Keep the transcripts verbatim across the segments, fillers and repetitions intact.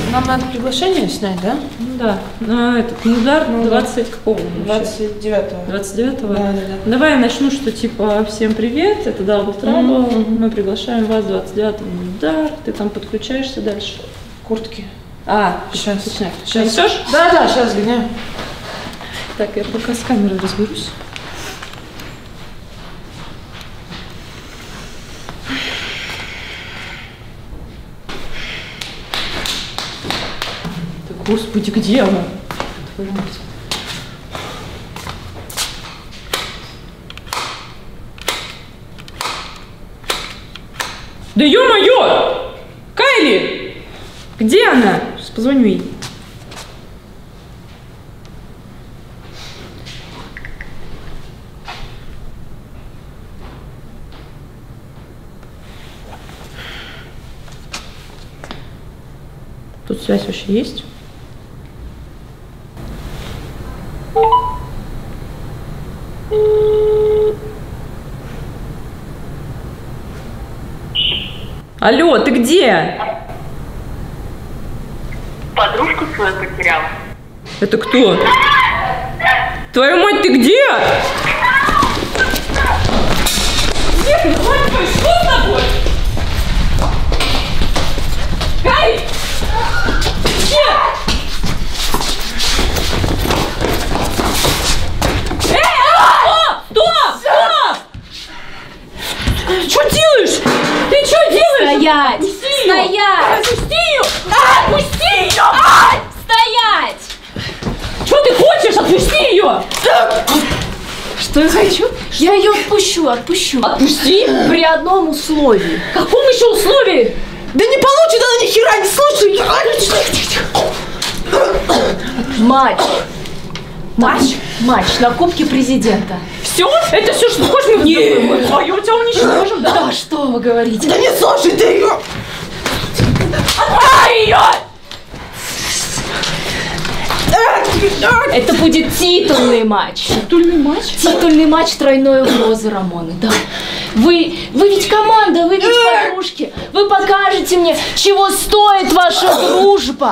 нам надо приглашение снять, да? Ну да. На этот удар двадцать какого? двадцать девятого. двадцать девятого? Да, да, да. Давай я начну, что типа всем привет, это Double Trouble, mm-hmm. мы приглашаем вас двадцать девятого на удар, ты там подключаешься дальше. Куртки. А, сейчас. Сейчас. Сейчас. Несешь? Да, да, сейчас гоняю. Так, я пока с камерой разберусь. Господи, где она? Твою мать. Да ё-моё! Кайли! Где она? Сейчас позвоню ей. Тут связь вообще есть? Алло, ты где? Подружку свою потеряла. Это кто? Твою мать, ты где? Где ты, мать твою, что с тобой? Кай! Где? Эй, а! Стоп! Стоп! Что делаешь? Ты что делаешь? Стоять! Отпусти ее! Стоять! Отпусти ее! А, отпусти ее! А! Стоять! Что ты хочешь? Отпусти ее! Что я хочу? Я ее отпущу, отпущу. Отпусти! При одном условии. Каком еще условии? Да не получит она ни хера, не слушай! Матч. Матч? Матч на Кубке Президента. Все? Это все, что ты хочешь? Мы Нет. твое тебя уничтожим, да? Да что вы говорите? Да не слушай ты ее! Отпусти ее! Это будет титульный матч. Титульный матч? Титульный матч тройной угрозы, Рамоны, да. Вы, вы ведь команда, вы ведь подружки. Вы покажете мне, чего стоит ваша дружба.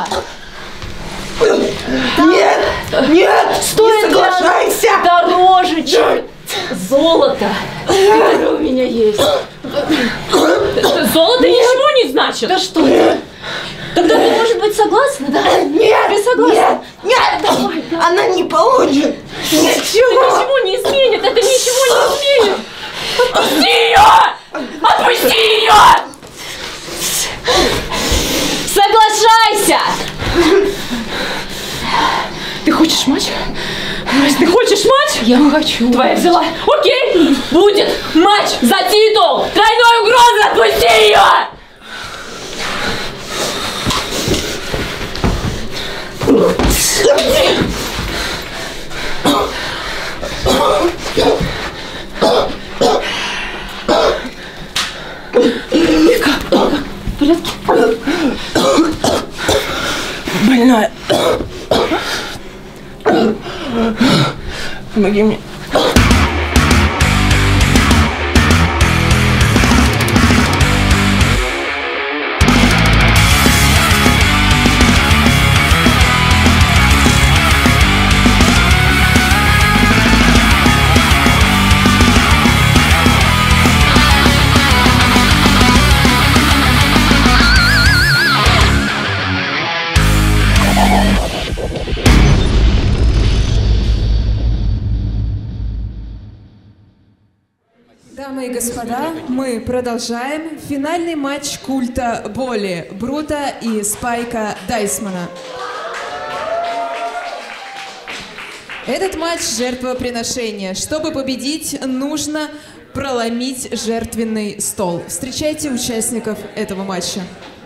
Нет! Нет! Стоит не соглашайся! Дороже, чем золото, которое у меня есть. Золото ничего не значит. Да что ты? Тогда ты, может быть, согласна, да? Нет! Ты согласна? Нет! Нет! Давай, давай. Она не получит! Это Ничего! ничего не изменит, это ничего не изменит. Отпусти ее! Отпусти ее! Соглашайся! Ты хочешь матч? Ты хочешь матч? Я хочу. Твоя взяла. Окей, будет матч за титул. Тройной угрозы, отпусти ее! В порядке? Больная. Помоги мне. Дамы и господа, мы продолжаем финальный матч культа боли Брута и Спайка Дайсмана. Этот матч – жертвоприношение. Чтобы победить, нужно проломить жертвенный стол. Встречайте участников этого матча.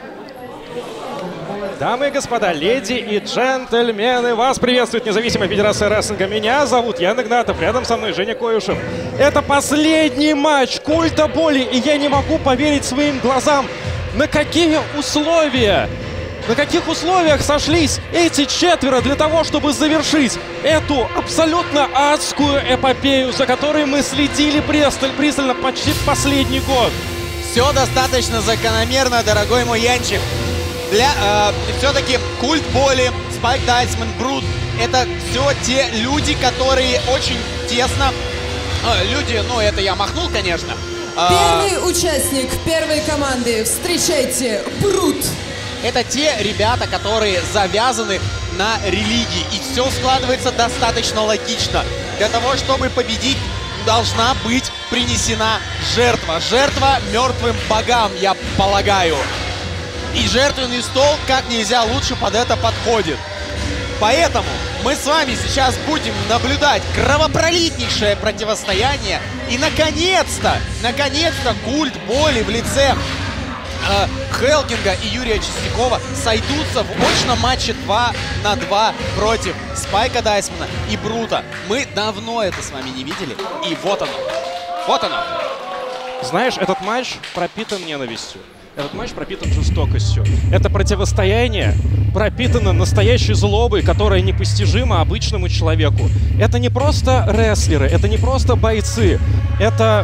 Дамы и господа, леди и джентльмены, вас приветствует независимая федерация рестлинга. Меня зовут Ян Игнатов, рядом со мной Женя Коюшев. Это последний матч культа боли, и я не могу поверить своим глазам, на какие условия, на каких условиях сошлись эти четверо для того, чтобы завершить эту абсолютно адскую эпопею, за которой мы следили пристально, пристально почти последний год. Все достаточно закономерно, дорогой мой Янчик. Для э, все-таки Культ Боли, Спайк Дайсман, Брут — это все те люди, которые очень тесно... Э, люди, ну это я махнул, конечно. Первый участник первой команды. Встречайте, Брут. Это те ребята, которые завязаны на религии. И все складывается достаточно логично. Для того, чтобы победить, должна быть принесена жертва. Жертва мертвым богам, я полагаю. И жертвенный стол как нельзя лучше под это подходит. Поэтому мы с вами сейчас будем наблюдать кровопролитнейшее противостояние. И наконец-то, наконец-то Культ Боли в лице э, Хелкинга и Юрия Чистякова сойдутся в очном матче два на два против Спайка Дайсмана и Брута. Мы давно это с вами не видели. И вот оно. Вот оно. Знаешь, этот матч пропитан ненавистью. Этот матч пропитан жестокостью. Это противостояние пропитано настоящей злобой, которая непостижима обычному человеку. Это не просто рестлеры, это не просто бойцы. Это...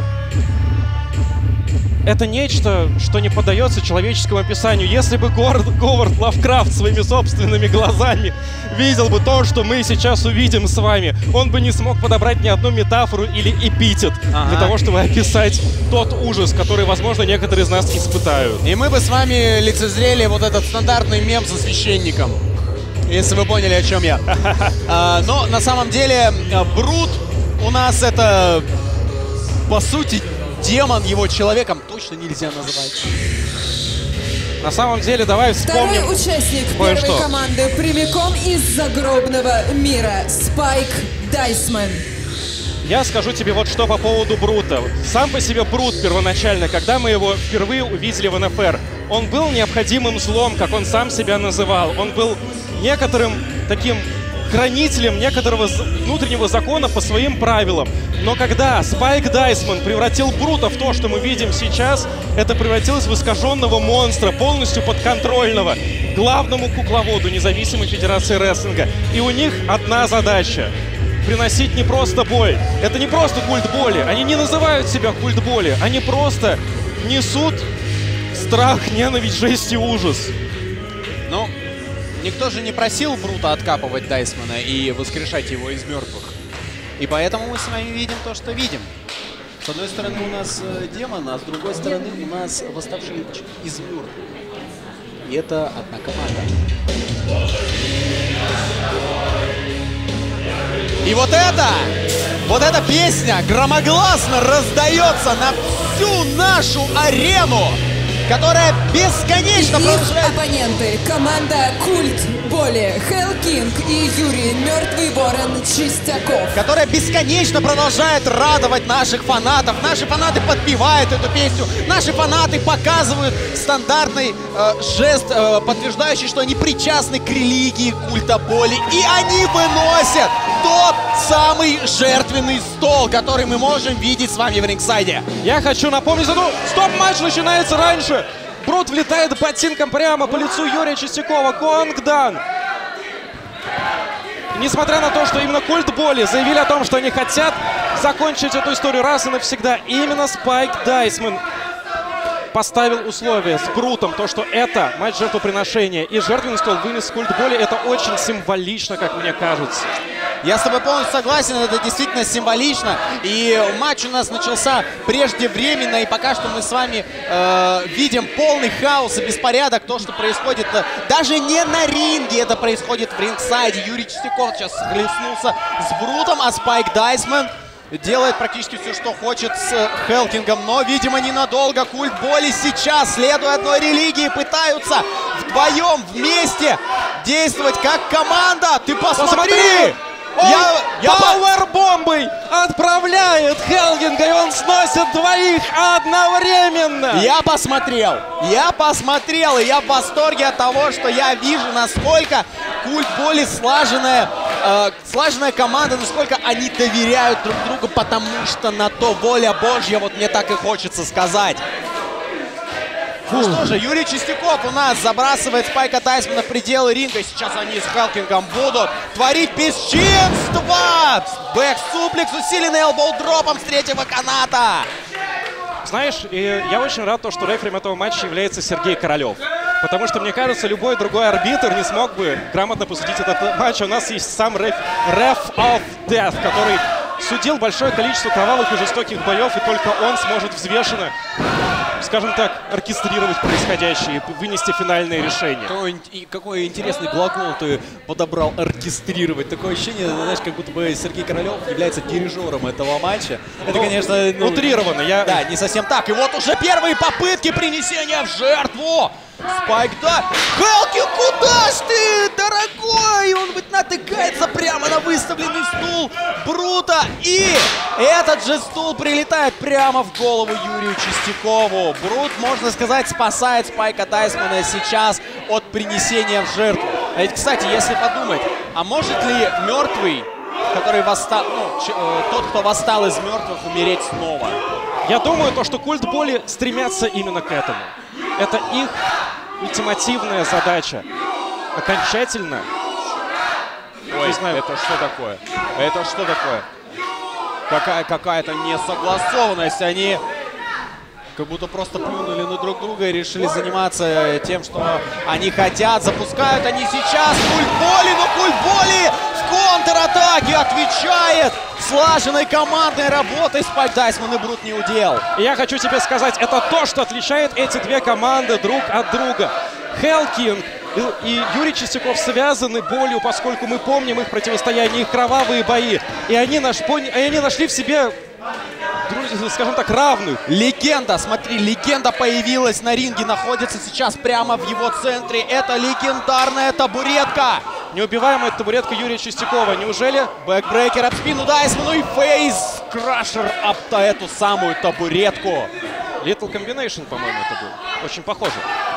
Это нечто, что не поддается человеческому описанию. Если бы Говард, Говард Лавкрафт своими собственными глазами видел бы то, что мы сейчас увидим с вами, он бы не смог подобрать ни одну метафору или эпитет ага. для того, чтобы описать тот ужас, который, возможно, некоторые из нас испытают. И мы бы с вами лицезрели вот этот стандартный мем со священником, если вы поняли, о чем я. Но на самом деле Брут у нас это, по сути, демон, его человеком точно нельзя называть. На самом деле, давай вспомним... Второй участник первой что. команды прямиком из загробного мира. Спайк Дайсман. Я скажу тебе вот что по поводу Брута. Сам по себе Брут первоначально, когда мы его впервые увидели в эн эф эр, он был необходимым злом, как он сам себя называл. Он был некоторым таким хранителем некоторого внутреннего закона по своим правилам. Но когда Спайк Дайсман превратил Брута в то, что мы видим сейчас, это превратилось в искаженного монстра, полностью подконтрольного главному кукловоду независимой федерации рестлинга. И у них одна задача — приносить не просто боль. Это не просто культ боли. Они не называют себя культ боли. Они просто несут страх, ненависть, жесть и ужас. Ну, никто же не просил Брута откапывать Дайсмана и воскрешать его из мертвых. И поэтому мы с вами видим то, что видим. С одной стороны у нас э, демон, а с другой стороны у нас восставший из мертвых. И это одна команда. И вот это, вот эта песня громогласно раздается на всю нашу арену, которая бесконечно продолжает... оппоненты. Команда Культ Боли. Хелл Кинг и Юрий Мертвый Ворон Чистяков. Которая бесконечно продолжает радовать наших фанатов. Наши фанаты подпевают эту песню. Наши фанаты показывают стандартный э, жест, э, подтверждающий, что они причастны к религии Культа Боли. И они выносят тот самый жертвенный стол, который мы можем видеть с вами в рингсайде. Я хочу напомнить, ну, стоп-матч начинается раньше. Брут влетает ботинком прямо по лицу Юрия Чистякова. Конгдан. Несмотря на то, что именно Культ Боли заявили о том, что они хотят закончить эту историю раз и навсегда, именно Спайк Дайсман поставил условия с Брутом, то, что это матч жертвоприношения. И жертвенный стол вынес Культ Боли. Это очень символично, как мне кажется. Я с тобой полностью согласен, это действительно символично. И матч у нас начался преждевременно, и пока что мы с вами э, видим полный хаос и беспорядок. То, что происходит э, даже не на ринге, это происходит в рингсайде. Юрий Чистяков сейчас схлестнулся с Брутом, а Спайк Дайсман делает практически все, что хочет с Хелкингом. Но, видимо, ненадолго. Культ Боли сейчас, следуя одной религии, пытаются вдвоем, вместе действовать как команда. Ты посмотри! посмотри! Он я, я пауэрбомбой отправляет Хелкинга, и он сносит двоих одновременно. Я посмотрел, я посмотрел, и я в восторге от того, что я вижу, насколько Культ Боли слаженная, э, слаженная команда, насколько они доверяют друг другу, потому что на то воля Божья, вот мне так и хочется сказать. Ну что же, Юрий Чистяков у нас забрасывает Спайка Дайсмана в пределы ринга. Сейчас они с Хелкингом будут творить бесчинство. Бэк-суплекс, усиленный элбоу-дропом с третьего каната. Знаешь, и я очень рад, что реферем этого матча является Сергей Королев. Потому что, мне кажется, любой другой арбитр не смог бы грамотно посудить этот матч. У нас есть сам реф, реф of Death, который судил большое количество кровавых и жестоких боев, и только он сможет взвешенно, скажем так, оркестрировать происходящее и вынести финальное решение. Какой, какой интересный глагол ты подобрал, оркестрировать. Такое ощущение, знаешь, как будто бы Сергей Королев является дирижером этого матча. Это, ну, конечно, ну, утрированно. Я... Да, не совсем так. И вот уже первые попытки принесения в жертву. Спайк, да. Хелкин, куда ж ты, дорогой? Он ведь натыкается прямо на выставленный стул Брута. И этот же стул прилетает прямо в голову Юрию Чистякову. Брут, можно сказать, спасает Спайка Дайсмана сейчас от принесения в жертву. А ведь, кстати, если подумать, а может ли мертвый, который восстал, ну, тот, кто восстал из мертвых, умереть снова? Я думаю, то, что культ боли стремятся именно к этому. Это их ультимативная задача. Окончательно. Ой, знаю, это что такое? Это что такое? Какая, какая-то несогласованность. Они как будто просто плюнули на друг друга и решили заниматься тем, что они хотят. Запускают они сейчас культ боли, но культ боли в контратаке отвечает слаженной командной работой. Спайк Дайсман и Брут не удел. Я хочу тебе сказать, это то, что отличает эти две команды друг от друга. Хелкинг и Юрий Чистяков связаны болью, поскольку мы помним их противостояние, их кровавые бои. И они, наш, и они нашли в себе, скажем так, равных. Легенда, смотри, легенда появилась на ринге, находится сейчас прямо в его центре. Это легендарная табуретка. Неубиваемая табуретка Юрия Чистякова. Неужели? Бэкбрейкер об спину Дайсману и фейс крашер об эту самую табуретку. Little Combination, по-моему, это был. Очень похоже.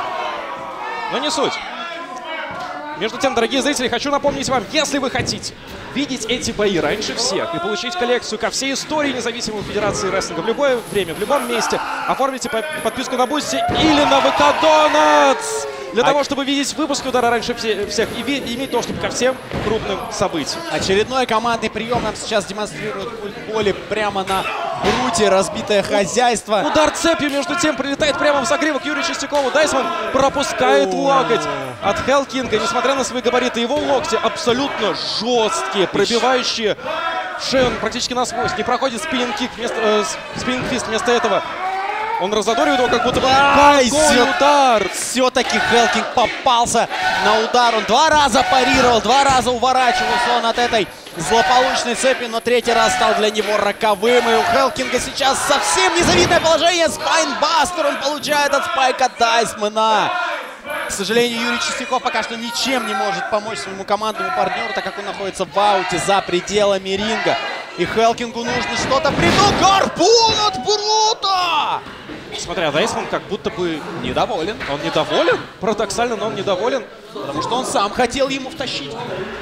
Но не суть. Между тем, дорогие зрители, хочу напомнить вам, если вы хотите видеть эти бои раньше всех и получить коллекцию ко всей истории независимой федерации рестлинга в любое время, в любом месте, оформите подписку на Бусти или на ви ка Donuts для а... того, чтобы видеть выпуск удара раньше всех и, и иметь доступ ко всем крупным событиям. Очередной командный прием нам сейчас демонстрирует культ боли прямо на Бруте, разбитое хозяйство. Удар цепью, между тем, прилетает прямо в загривок Юрию Чистякову. Дайсман пропускает локоть от Хелкинга. Несмотря на свои габариты, его локти абсолютно жесткие, пробивающие шею практически насквозь. Не проходит спиннинг-кик, вместо, э, спиннинг-фист. Вместо этого он разодоривает его, как будто бы Ай, все, удар. Все-таки Хелкинг попался на удар. Он два раза парировал, два раза уворачивался он от этой злополучной цепи, но третий раз стал для него роковым. И у Хелкинга сейчас совсем незавидное положение. Спайнбастер он получает от Спайка Дайсмана. К сожалению, Юрий Чистяков пока что ничем не может помочь своему командному партнеру, так как он находится в ауте за пределами ринга. И Хелкингу нужно что-то придумать. Гарпун от Брута! Смотря, Дайсман как будто бы недоволен. Он недоволен? Парадоксально, но он недоволен. Потому что он сам хотел ему втащить.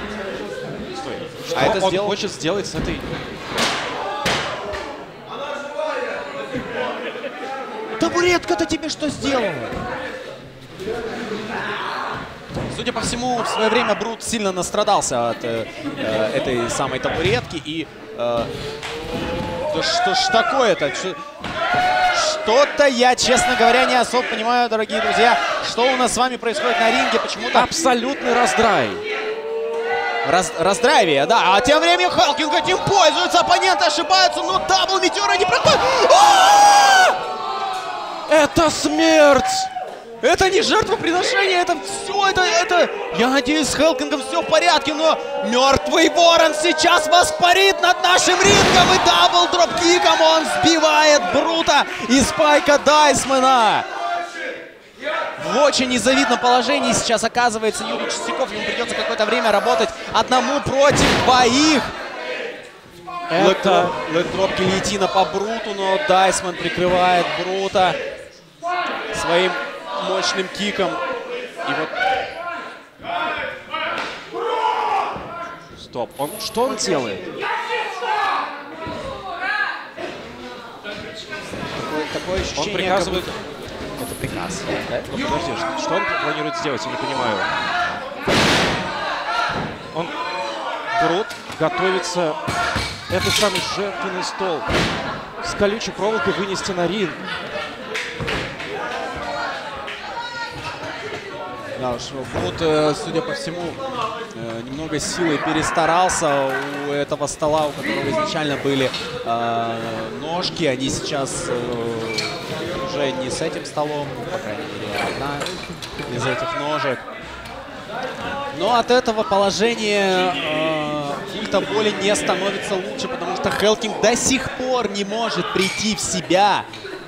Что а это он сделал? Хочет сделать с этой... Табуретка-то тебе что сделала? Судя по всему, в свое время Брут сильно настрадался от э, э, этой самой табуретки. И э, да что ж такое-то? Что-то я, честно говоря, не особо понимаю, дорогие друзья, что у нас с вами происходит на ринге. Почему-то абсолютный раздрай. Раз, раздрайвие, да. А тем временем Хелкинг этим пользуется. Оппоненты ошибаются, но дабл метеора не проходит. Это смерть! Это не жертвоприношение, это все, это, это... Я надеюсь, с Хелкингом все в порядке, но мертвый ворон сейчас воспарит над нашим рингом, и дабл дропкиком он сбивает Брута и Спайка Дайсмана. В очень незавидном положении сейчас оказывается Юрий Чистяков. Ему придется какое-то время работать одному против двоих. Это лэкдроп гильотина по Бруту, но Дайсман прикрывает Брута своим мощным киком. И вот... Стоп, он, что он делает? Такое, такое ощущение, он приказывает... Как будто... Это приказ. Да? Ну, подожди, что он планирует сделать, я не понимаю. Он, Брут, готовится этот самый жертвенный стол с колючей проволокой вынести на ринг. Да уж, Брут, судя по всему, немного силой перестарался. У этого стола, у которого изначально были э, ножки, они сейчас э, уже не с этим столом, по крайней мере, одна из этих ножек. Но от этого положение э, культа боли не становится лучше, потому что Хелкинг до сих пор не может прийти в себя.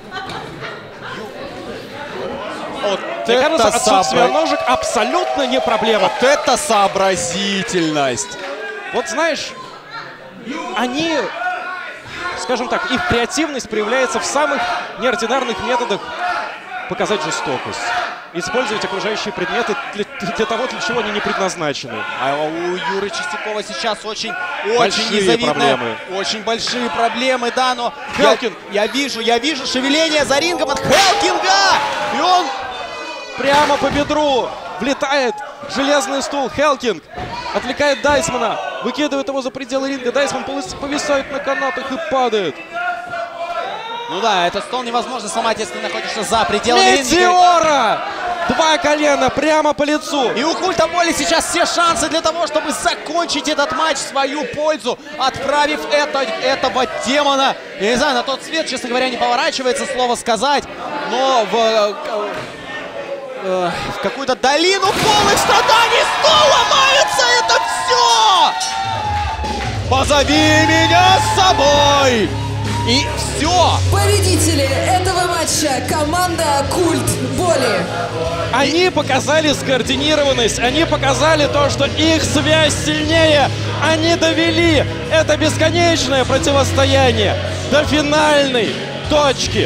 Вот Мне это кажется, отсутствие сообра... ножек абсолютно не проблема. Вот это сообразительность! Вот знаешь, они, скажем так, их креативность проявляется в самых неординарных методах показать жестокость. Использовать окружающие предметы для, для того, для чего они не предназначены. А у Юры Чистякова сейчас очень, Большие очень незавидные, проблемы. Очень большие проблемы, да, но Хелкинг. Я, я вижу, я вижу шевеление за рингом от Хелкинга! И он Прямо по бедру влетает железный стул. Хелкинг отвлекает Дайсмана, выкидывает его за пределы ринга. Дайсман повисает на канатах и падает. Ну да, этот стол невозможно сломать, если ты находишься за пределами ринга. Метеора! Два колена прямо по лицу. И у Культа Боли сейчас все шансы для того, чтобы закончить этот матч в свою пользу, отправив это, этого демона, я не знаю, на тот свет, честно говоря, не поворачивается слово сказать, но в, э, в какую-то долину полных страданий стол ломается, это все! Позови меня с собой! И все! Победители этого матча — команда Культ Боли. Они показали скоординированность, они показали то, что их связь сильнее. Они довели это бесконечное противостояние до финальной точки.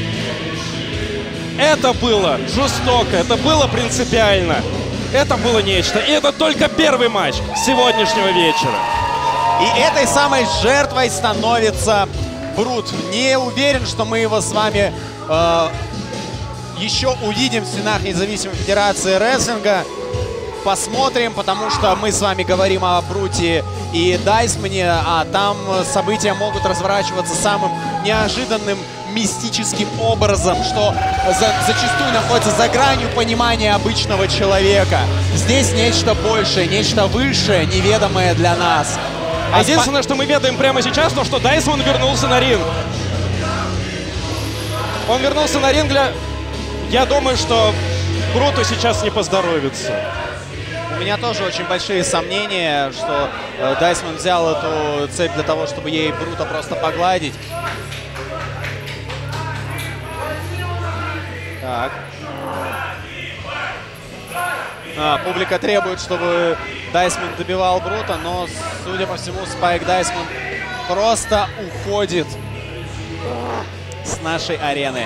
Это было жестоко, это было принципиально. Это было нечто. И это только первый матч сегодняшнего вечера. И этой самой жертвой становится Брут. Не уверен, что мы его с вами э, еще увидим в стенах независимой федерации рестлинга. Посмотрим, потому что мы с вами говорим о Бруте и Дайсмане, а там события могут разворачиваться самым неожиданным мистическим образом, что за, зачастую находится за гранью понимания обычного человека. Здесь нечто большее, нечто высшее, неведомое для нас. А единственное, что мы ведаем прямо сейчас, то, что Дайсман вернулся на ринг. Он вернулся на ринг для... Я думаю, что Бруту сейчас не поздоровится. У меня тоже очень большие сомнения, что э, Дайсман взял эту цепь для того, чтобы ей Брута просто погладить. Так. А, публика требует, чтобы Дайсман добивал Брута, но, судя по всему, Спайк Дайсман просто уходит с нашей арены.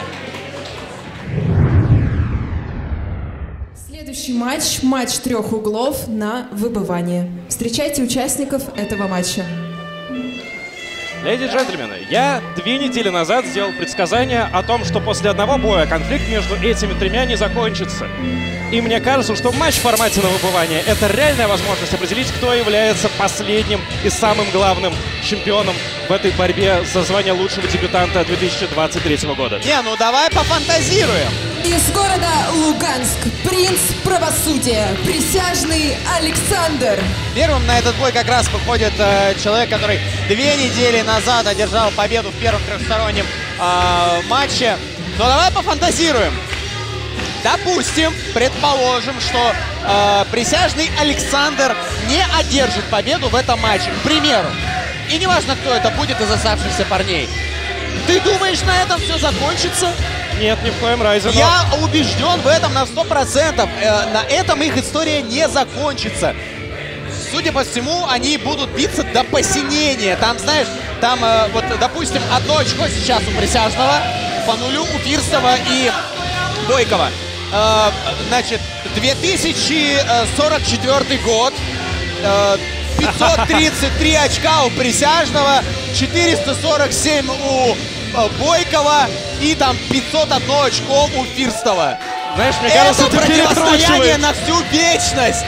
Следующий матч — матч трех углов на выбывание. Встречайте участников этого матча. Леди и джентльмены, я две недели назад сделал предсказание о том, что после одного боя конфликт между этими тремя не закончится. И мне кажется, что матч в формате на выбывание — это реальная возможность определить, кто является последним и самым главным чемпионом в этой борьбе за звание лучшего дебютанта две тысячи двадцать третьего года. Не, ну давай пофантазируем. Из города Луганск принц правосудия, присяжный Александр. Первым на этот бой как раз выходит э, человек, который две недели назад одержал победу в первом трехстороннем э, матче. Но давай пофантазируем. Допустим, предположим, что э, присяжный Александр не одержит победу в этом матче, к примеру. И неважно, кто это будет из оставшихся парней. Ты думаешь, на этом все закончится? Нет, ни в коем разе. Но... Я убежден в этом на сто процентов. Э, на этом их история не закончится. Судя по всему, они будут биться до посинения. Там, знаешь, там, э, вот, допустим, одно очко сейчас у присяжного, по нулю у Фирстова и Бойкова. Э, значит, две тысячи сорок четвёртый год, э, пятьсот тридцать три очка у присяжного, четыреста сорок семь у Бойкова и там пятьсот одно очко у Фирстова. Знаешь, мне кажется, это ты противостояние на всю вечность.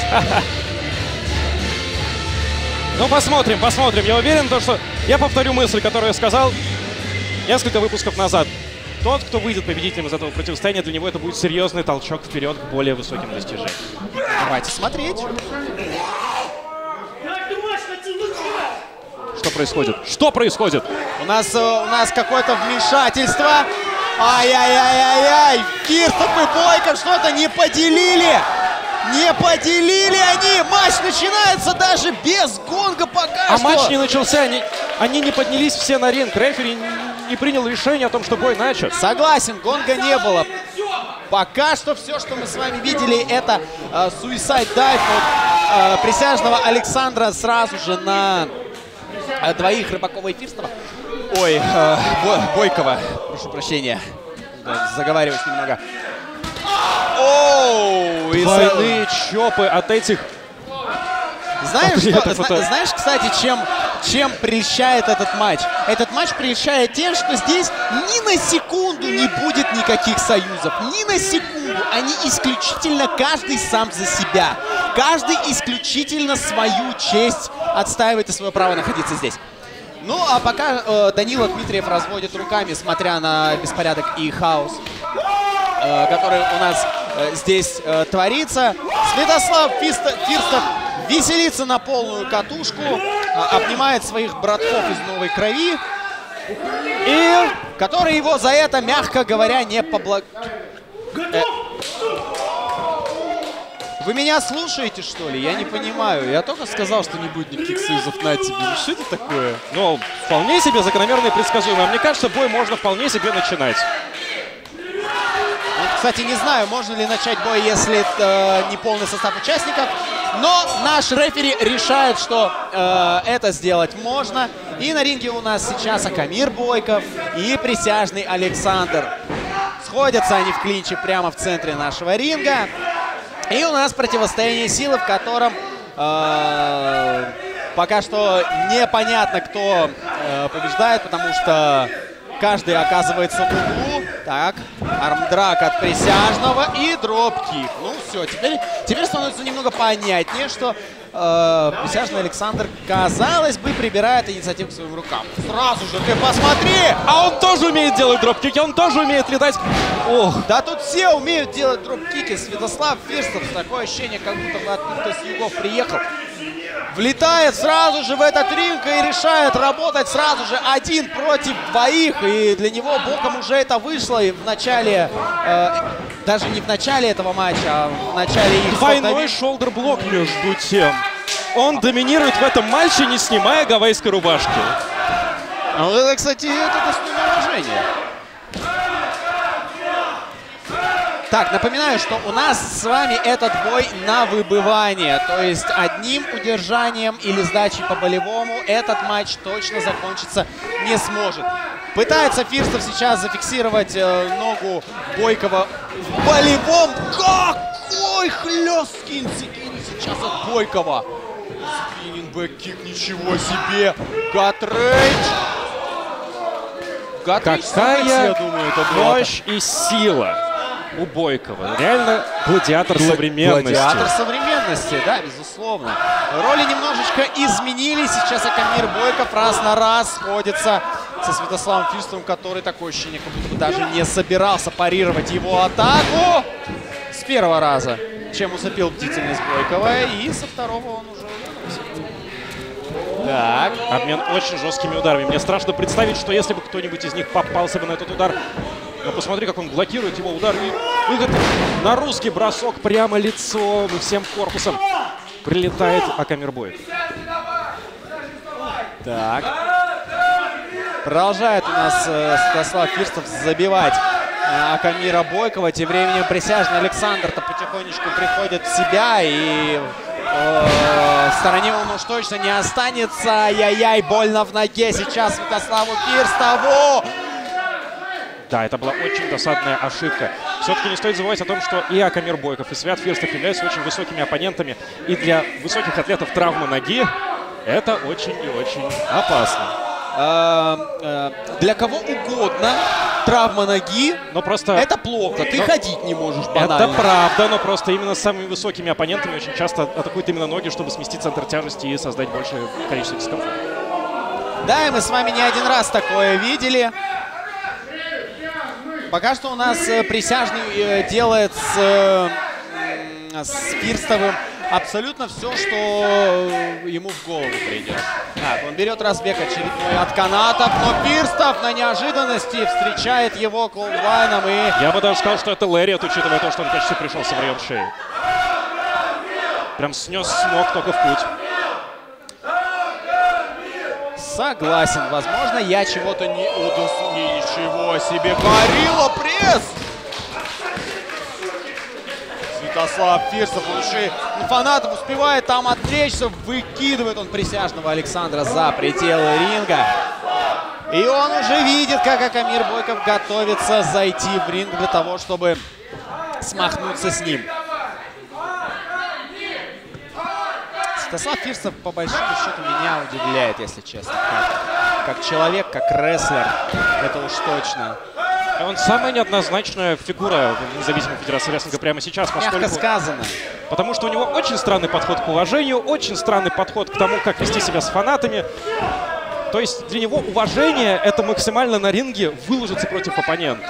Ну, посмотрим, посмотрим. Я уверен, то, что я повторю мысль, которую я сказал несколько выпусков назад. тот, кто выйдет победителем из этого противостояния, для него это будет серьезный толчок вперед к более высоким достижениям. Давайте смотреть. Что происходит? Что происходит? У нас, э, у нас какое-то вмешательство. Ай-яй-яй-яй-яй! Фирстов и Бойков что-то не поделили! Не поделили они! Матч начинается даже без гонга пока А что! матч не начался, они, они не поднялись все на ринг. Рефери не принял решение о том, что бой начат. Согласен, гонга не было. Пока что все, что мы с вами видели, это э, Suicide Dive от э, присяжного Александра сразу же на э, двоих Рыбакова и Фирстова. Ой, э, Бо Бойкова, прошу прощения, заговариваюсь немного. Оу, Двойные чопы от этих... Знаешь, что, это, зна это... знаешь, кстати, чем, чем прельщает этот матч? Этот матч прельщает тем, что здесь ни на секунду не будет никаких союзов. Ни на секунду. Они исключительно каждый сам за себя. Каждый исключительно свою честь отстаивает и свое право находиться здесь. Ну, а пока э, Данила Дмитриев разводит руками, смотря на беспорядок и хаос, э, который у нас э, здесь э, творится, Святослав Фирстов, Фирстов веселится на полную катушку, э, обнимает своих братков из новой крови, и которые его за это, мягко говоря, не поблаг... Э, Вы меня слушаете, что ли? Я не понимаю. Я только сказал, что не будет никаких союзов на тебе. Ну что это такое? Ну, вполне себе закономерно и предсказуемо. Мне кажется, бой можно вполне себе начинать. Вот, кстати, не знаю, можно ли начать бой, если это не полный состав участников. Но наш рефери решает, что э, это сделать можно. И на ринге у нас сейчас Акамир Бойков и присяжный Александр. Сходятся они в клинче прямо в центре нашего ринга. И у нас противостояние силы, в котором э, пока что непонятно, кто э, побеждает, потому что каждый оказывается в углу. Так, армдрак от присяжного и дропкик. Ну все, теперь, теперь становится немного понятнее, что э, присяжный Александр, казалось бы, прибирает инициативу к своим рукам. Сразу же, ты посмотри! А он тоже умеет делать дропкики, он тоже умеет летать. Ох. Да тут все умеют делать дропкики. Святослав Фирстов, такое ощущение, как будто бы откуда-то с югов приехал. Влетает сразу же в этот ринг и решает работать сразу же один против двоих. И для него боком уже это вышло и в начале, э, даже не в начале этого матча, а в начале их... Двойной шолдер-блок между тем. Он доминирует в этом матче, не снимая гавайской рубашки. А вот это, кстати, это достойное уважение. Так, напоминаю, что у нас с вами этот бой на выбывание. То есть одним удержанием или сдачей по болевому этот матч точно закончиться не сможет. Пытается Фирстов сейчас зафиксировать э, ногу Бойкова в болевом. Какой хлесткий инсекин сейчас от Бойкова. Спиннинг бэк-кик, ничего себе. Гатрейдж. Гатрейдж, Какая я думаю, это было. мощь и сила у Бойкова. Реально гладиатор Гла современности. Гладиатор современности, да, безусловно. Роли немножечко изменились. Сейчас Акамир Бойков раз на раз сходится со Святославом Фирстовым, который, такое ощущение, как будто бы даже не собирался парировать его атаку с первого раза, чем усыпил бдительность Бойкова. И со второго он уже увернулся. Так. Обмен очень жесткими ударами. Мне страшно представить, что если бы кто-нибудь из них попался бы на этот удар. Но посмотри, как он блокирует его удар. И выход на русский бросок прямо лицом и всем корпусом прилетает Акамир Бойков. Так. Продолжает у нас э, Святослав Фирстов забивать э, Акамира Бойкова. Тем временем присяжный Александр-то потихонечку приходит в себя. И э, в стороне он уж точно не останется. Ай-яй-яй, больно в ноге сейчас Святославу Фирстову. Да, это была очень досадная ошибка. Все-таки не стоит забывать о том, что и Акамир Бойков, и Свят Фирстов являются очень высокими оппонентами. И для высоких атлетов травма ноги — это очень и очень опасно. Э, э, для кого угодно травма ноги, но просто это плохо. Ты но... ходить не можешь банально. Это правда, но просто именно с самыми высокими оппонентами очень часто атакуют именно ноги, чтобы сместить центр тяжести и создать большее количество дискомфорта. Да, и мы с вами не один раз такое видели. Пока что у нас э, присяжный э, делает с, э, с Фирстовым абсолютно все, что ему в голову придет. Так, он берет разбег очередной от канатов, но Фирстов на неожиданности встречает его клоузлайном и... Я бы даже сказал, что это Лэриот, учитывая то, что он почти пришелся в район шеи. Прям снес с ног только в путь. Согласен, возможно, я чего-то не удос... Ничего себе, Горилла пресс! Святослав Фирстов, он еще и фанатов успевает там отвлечься, выкидывает он присяжного Александра за пределы ринга. И он уже видит, как Акамир Бойков готовится зайти в ринг для того, чтобы смахнуться с ним. Святослав Фирстов, по большому счету, меня удивляет, если честно. Как, как человек, как рестлер, это уж точно. Он самая неоднозначная фигура в независимой федерации рестлинга прямо сейчас. Мягко поскольку... сказано. Потому что у него очень странный подход к уважению, очень странный подход к тому, как вести себя с фанатами. То есть для него уважение — это максимально на ринге выложиться против оппонента.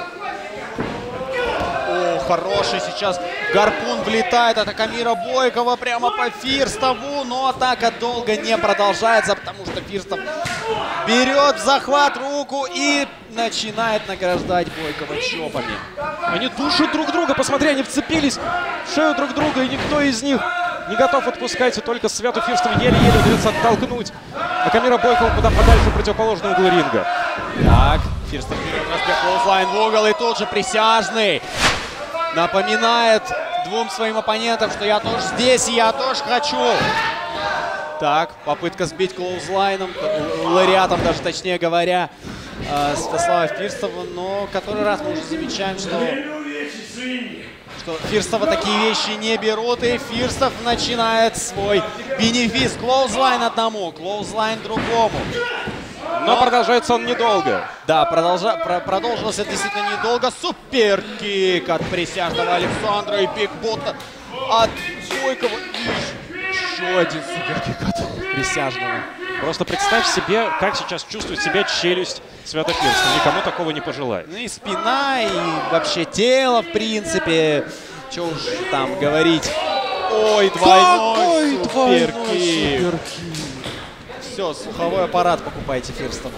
О, хороший сейчас гарпун влетает от Акамира Бойкова прямо по Фирстову, но атака долго не продолжается, потому что Фирстов берет в захват руку и начинает награждать Бойкова чопами. Они душат друг друга, посмотри, они вцепились в шею друг друга, и никто из них не готов отпускать, и только Святу Фирстову еле-еле удается оттолкнуть Акамира Бойкова куда подальше в противоположный угол ринга. Так, Фирстов берет разбег клоузлайн в угол, и тут же присяжный напоминает двум своим оппонентам, что я тоже здесь, и я тоже хочу. Так, попытка сбить клоузлайном, лариатом даже, точнее говоря, Святослава Фирстова, но который раз мы уже замечаем, что, что Фирстова такие вещи не берут, и Фирстов начинает свой бенефис. Клоузлайн одному, клоузлайн другому. Но, но продолжается он недолго. Да, продолжа, про, продолжилось это действительно недолго. Суперкик от присяжного Александра и пикбота от Бойкова. Еще один суперкик от присяжного. Просто представь себе, как сейчас чувствует себя челюсть Свято Фирстова. Никому такого не пожелает. Ну и спина, и вообще тело, в принципе. Что уж там говорить. Ой, двойной суперкик. Все, слуховой аппарат покупайте, Фирстов.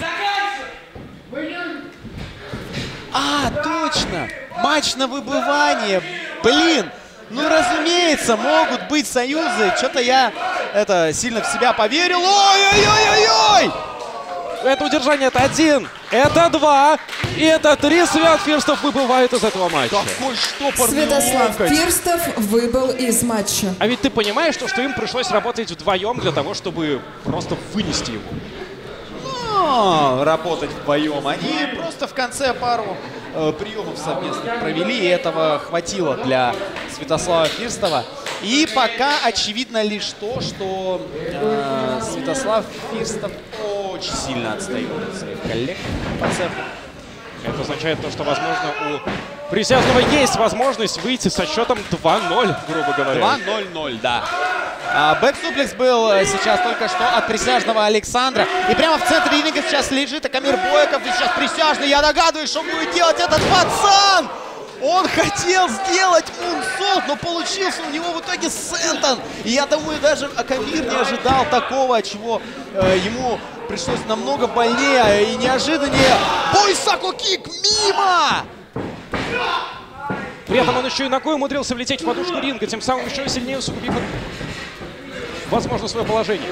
А, точно! Матч на выбывание. Блин! Ну, разумеется, могут быть союзы. Что-то я это сильно в себя поверил. Ой-ой-ой-ой-ой! Это удержание, это один, это два, и это три. Свят Фирстов выбывает из этого матча. Какой штопорный Святослав локоть. Фирстов выбыл из матча. А ведь ты понимаешь, что, что им пришлось работать вдвоем для того, чтобы просто вынести его. Но работать вдвоем. Они просто в конце пару э, приемов совместно провели, и этого хватило для Святослава Фирстова. И пока очевидно лишь то, что э, Святослав Фирстов очень сильно отстает от своих коллег по цеху. Это означает то, что, возможно, у присяжного есть возможность выйти со счетом два ноль, грубо говоря. два ноль-ноль, да. А, бэк-суплекс был сейчас только что от присяжного Александра. И прямо в центре ринга сейчас лежит Акамир Бойков. И сейчас присяжный, я догадываюсь, что будет делать этот пацан. Он хотел сделать мунсолт, но получился у него в итоге сентон. И я думаю, даже Акамир не ожидал такого, чего э, ему пришлось намного больнее и неожиданнее. Бойсаку кик мимо! При этом он еще и ногой умудрился влететь в подушку ринга, тем самым еще сильнее усугубив, возможно, свое положение.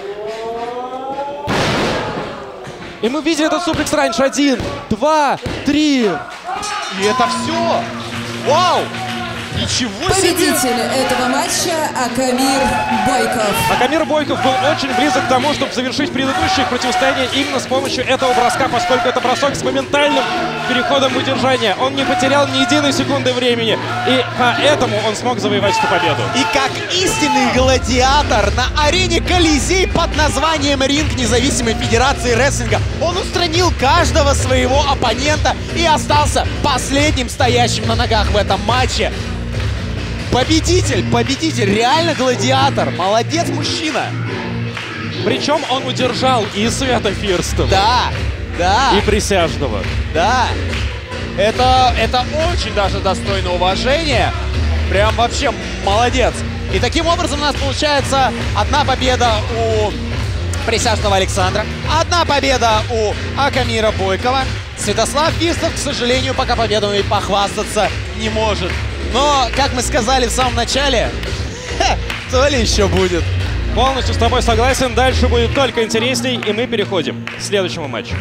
И мы видели этот суплекс раньше. Один, два, три. И это все. Вау! Ничего себе! Победитель этого матча Акамир Бойков. Акамир Бойков был очень близок к тому, чтобы завершить предыдущее противостояние именно с помощью этого броска, поскольку это бросок с моментальным переходом в удержание. Он не потерял ни единой секунды времени, и поэтому он смог завоевать эту победу. И как истинный гладиатор на арене Колизей под названием Ринг Независимой Федерации Рестлинга, он устранил каждого своего оппонента и остался последним стоящим на ногах в этом матче. Победитель, победитель, реально гладиатор. Молодец, мужчина. Причем он удержал и Свято Фирстова, Да, да, и присяжного. да. Это, это очень даже достойно уважения. Прям вообще молодец. И таким образом у нас получается одна победа у присяжного Александра, одна победа у Акамира Бойкова. Святослав Вистов, к сожалению, пока победами похвастаться не может. Но, как мы сказали в самом начале, ха, то ли еще будет. Полностью с тобой согласен. Дальше будет только интересней, и мы переходим к следующему матчу.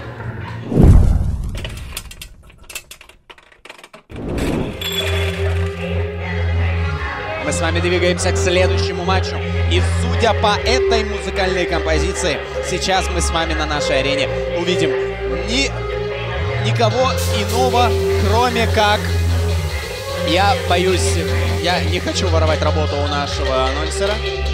Мы с вами двигаемся к следующему матчу. И судя по этой музыкальной композиции, сейчас мы с вами на нашей арене увидим ни, никого иного, кроме как... Я боюсь, я не хочу воровать работу у нашего анонсера.